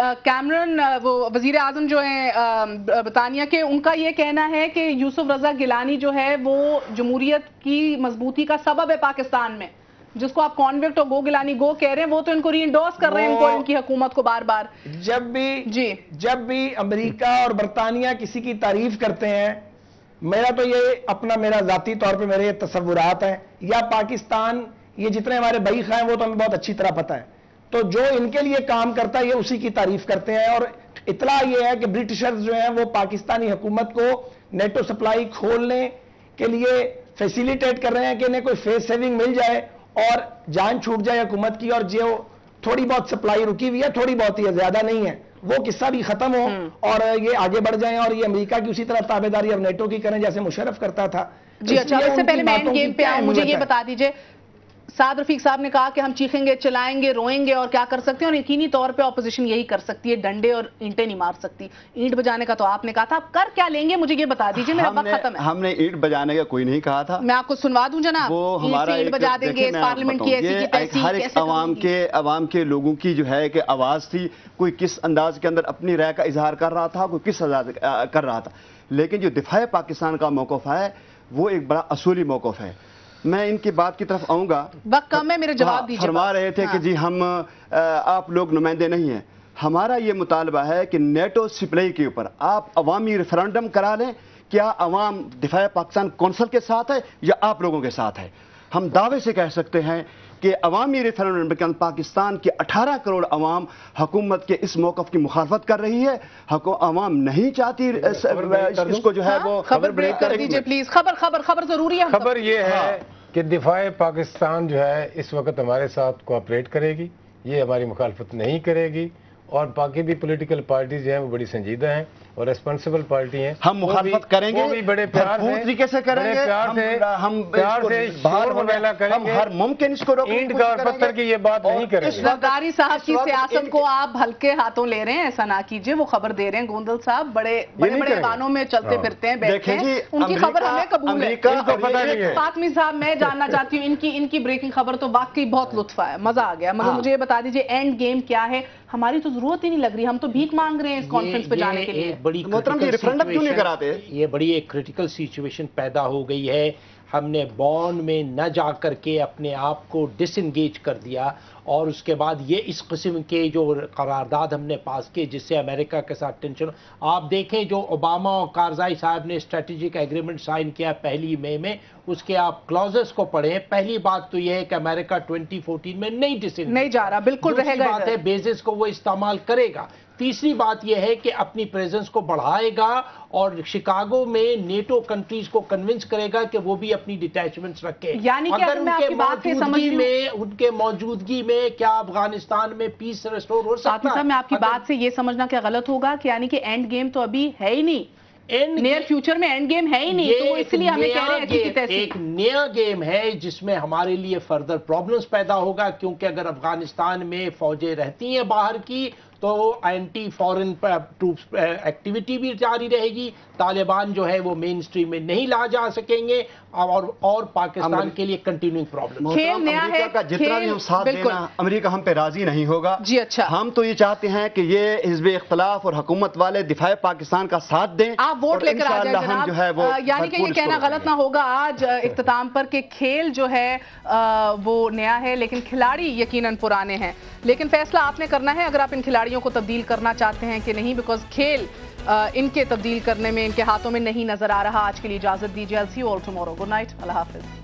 S3: کیمرن وہ وزیر اعظم جو ہیں برطانیہ کے, ان کا یہ کہنا ہے کہ یوسف رضا گیلانی جو ہے وہ جمہوریت کی مضبوطی کا سبب ہے پاکستان میں, جس کو آپ کانوکٹ اور گو گیلانی گو کہہ رہے ہیں, وہ تو ان کو ری انڈورس کر رہے ہیں, ان کو ان کی حکومت کو بار بار.
S7: جب بھی جی جب بھی امریکہ اور برطانیہ کسی کی تعریف کرتے ہیں, میرا تو یہ اپنا میرا ذاتی طور پہ میرے تصورات ہیں, یا پاکستان یہ جتنے ہمارے بھائی خواہ ہیں وہ تو ہمیں بہت اچھی طرح پتہ ہے, تو جو ان کے لیے کام کرتا ہے یہ اسی کی تعریف کرتے ہیں. اور اطلاع یہ ہے کہ برٹشرز جو ہیں وہ پاکستانی حکومت کو نیٹو سپلائی کھولنے کے لیے فیسیلیٹیٹ کر رہے ہیں کہ انہیں کوئی فیس سیونگ مل جائے اور جان چھوٹ جائے حکومت کی, اور جو تھوڑی بہت سپلائی رکی ہوئی ہے, تھوڑی بہت ہی زیادہ نہیں ہے, وہ قصہ بھی ختم ہو اور یہ آگے بڑھ جائیں اور یہ امریکہ کی اسی طرح تابعداری اب نیٹو کی کریں جیسے مشرف کرتا تھا.
S3: جی اچھا, اس سے پہلے میں اینڈ گیم پہ آؤں, مجھے یہ بتا دیجئے, سعد رفیق صاحب نے کہا کہ ہم چیخیں گے, چلائیں گے, روئیں گے اور کیا کر سکتے ہیں, اور یقینی طور پہ اپوزیشن یہی کر سکتی ہے, ڈنڈے اور اینٹیں نہیں مار سکتی. اینٹ بجانے کا تو آپ نے کہا تھا, آپ کر کیا لیں گے مجھے یہ بتا دیجئے, میرا وقت ختم ہے.
S8: ہم نے اینٹ بجانے کا کوئی نہیں کہا تھا,
S3: میں آپ کو سنوا دوں جناب,
S8: وہ ہمارا
S3: اینٹ بجا دیں گے, پارلیمنٹ کی ایسی کی تیسی,
S8: ہر ایک عوام کے عوام کے لوگوں کی جو ہے کہ آواز تھی, کوئی کس انداز کے اندر اپنی رائے کا اظہار کر رہا تھا, کوئی کس انداز کر رہا تھا, لیکن جو دفاع پاکستان کا موقف ہے وہ ایک بڑا اصولی موقف ہے. میں ان کی بات کی طرف آؤں گا,
S3: وقت کم ہے, میرے جواب دیجیے.
S8: فرما رہے تھے کہ جی ہم آپ لوگ نمائندے نہیں ہیں, ہمارا یہ مطالبہ ہے کہ نیٹو سپلائی کے اوپر آپ عوامی ریفرنڈم کرا لیں. کیا عوام دفاع پاکستان کونسل کے ساتھ ہے یا آپ لوگوں کے ساتھ ہے؟ ہم دعوے سے کہہ سکتے ہیں کہ عوامی ریفرنڈم کے پاکستان کے اٹھارہ کروڑ عوام حکومت کے اس موقف کی مخالفت کر رہی ہے. عوام نہیں چاہتی اس کو جو ہے وہ
S3: خبر بریک کر دیجئے پلیز. خبر خبر خبر ضروری ہے.
S6: خبر یہ ہے کہ دفاع پاکستان جو ہے اس وقت ہمارے ساتھ کوآپریٹ کرے گی, یہ ہماری مخالفت نہیں کرے گی, اور باقی بھی پولیٹیکل پارٹیز جو ہیں وہ بڑی سنجیدہ ہیں. اور ریسپانسبل پارٹی ہیں.
S8: ہم مخالفت کریں گے,
S6: وہ بھی بڑے پیار
S8: بھرپور طریقے سے کریں گے,
S6: ہم پیار سے باہر ہونے کریں گے,
S8: ہر ممکن اس کو روکنے کی کوشش کریں گے.
S6: پتھر کی یہ بات نہیں کریں گے.
S3: زرداری صاحب کی سیاست کو آپ ہلکے ہاتھوں لے رہے ہیں, ایسا نہ کیجئے. وہ خبر دے رہے ہیں گوندل صاحب, بڑے بڑے بڑے ایوانوں میں چلتے پھرتے ہیں, بیٹھتے ہیں, ان کی خبر ہمیں قبول ہے. فاطمی صاحب میں جاننا چاہتی ہوں, ان کی ان کی بریکنگ خبر تو واقعی بہت لطف آیا, مزہ آ گیا, مگر مجھے یہ بتا دیجئے اینڈ گیم کیا ہے. ہماری تو ضرورت ہی نہیں لگ رہی, ہم تو بھیک مانگ رہے ہیں اس کانفرنس پہ جانے کے لیے.
S5: بڑی یہ بڑی ایک کریٹیکل سچویشن پیدا ہو گئی ہے. ہم نے بانڈ میں نہ جا کر کے اپنے آپ کو ڈس انگیج کر دیا, اور اس کے بعد یہ اس قسم کے جو قرارداد ہم نے پاس کیے جس سے امریکہ کے ساتھ ٹینشن. آپ دیکھیں جو اوباما اور کارزائی صاحب نے اسٹریٹجک ایگریمنٹ سائن کیا پہلی مئی میں, اس کے آپ کلوزز کو پڑھیں. پہلی بات تو یہ ہے کہ امریکہ ٹوئنٹی فورٹین میں نہیں ڈس
S3: نہیں جا رہا, بالکل رہے گا.
S5: بات ہے بیسس کو وہ استعمال کرے گا. تیسری بات یہ ہے کہ اپنی پریزنس کو بڑھائے گا اور شکاگو میں نیٹو کنٹریز کو کنونس کرے گا کہ وہ بھی اپنی ڈیٹیچمنٹس رکھے.
S3: یعنی کہ
S5: اگر ان کے موجودگی میں ان کے موجودگی میں کیا افغانستان میں پیس ریسٹور ہو سکتا ہے؟
S3: میں آپ کی بات سے یہ سمجھنا کیا غلط ہوگا کہ یعنی کہ اینڈ گیم تو ابھی ہے ہی نہیں, نیئر فیوچر میں اینڈ گیم ہے ہی نہیں, تو اس لیے ہمیں کہہ رہے ہیں کہ
S5: ایک نیا گیم ہے جس میں ہمارے لیے فردر پرابلمز پیدا ہوگا, کیونکہ اگر افغانستان میں فوجیں رہتی ہیں باہر کی تو اینٹی فورن ٹروپس ایکٹیویٹی بھی جاری رہے گی. طالبان جو ہے وہ مین اسٹریم میں نہیں لا جا سکیں گے, اور اور پاکستان کے لیے کنٹینیوئنگ پرابلم.
S8: امریکہ کا جتنا بھی ہم ساتھ دینا, امریکہ ہم پہ راضی نہیں ہوگا.
S3: جی اچھا,
S8: ہم تو یہ چاہتے ہیں کہ یہ حزب اختلاف اور حکومت والے دفاع پاکستان کا ساتھ دیں,
S3: آپ ووٹ لے کر آ جائیں جناب. یعنی کہ یہ کہنا غلط نہ ہوگا آج اختتام پر کہ کھیل جو ہے وہ نیا ہے لیکن کھلاڑی یقیناً پرانے ہیں. لیکن فیصلہ آپ نے کرنا ہے اگر آپ ان کھلاڑیوں کو تبدیل کرنا چاہتے ہیں کہ نہیں, بیکاز کھیل ان کے تبدیل کرنے میں ان کے ہاتھوں میں نہیں نظر آ رہا. آج کے لیے اجازت دیجیے. I'll see you all tomorrow. Good night. اللہ حافظ.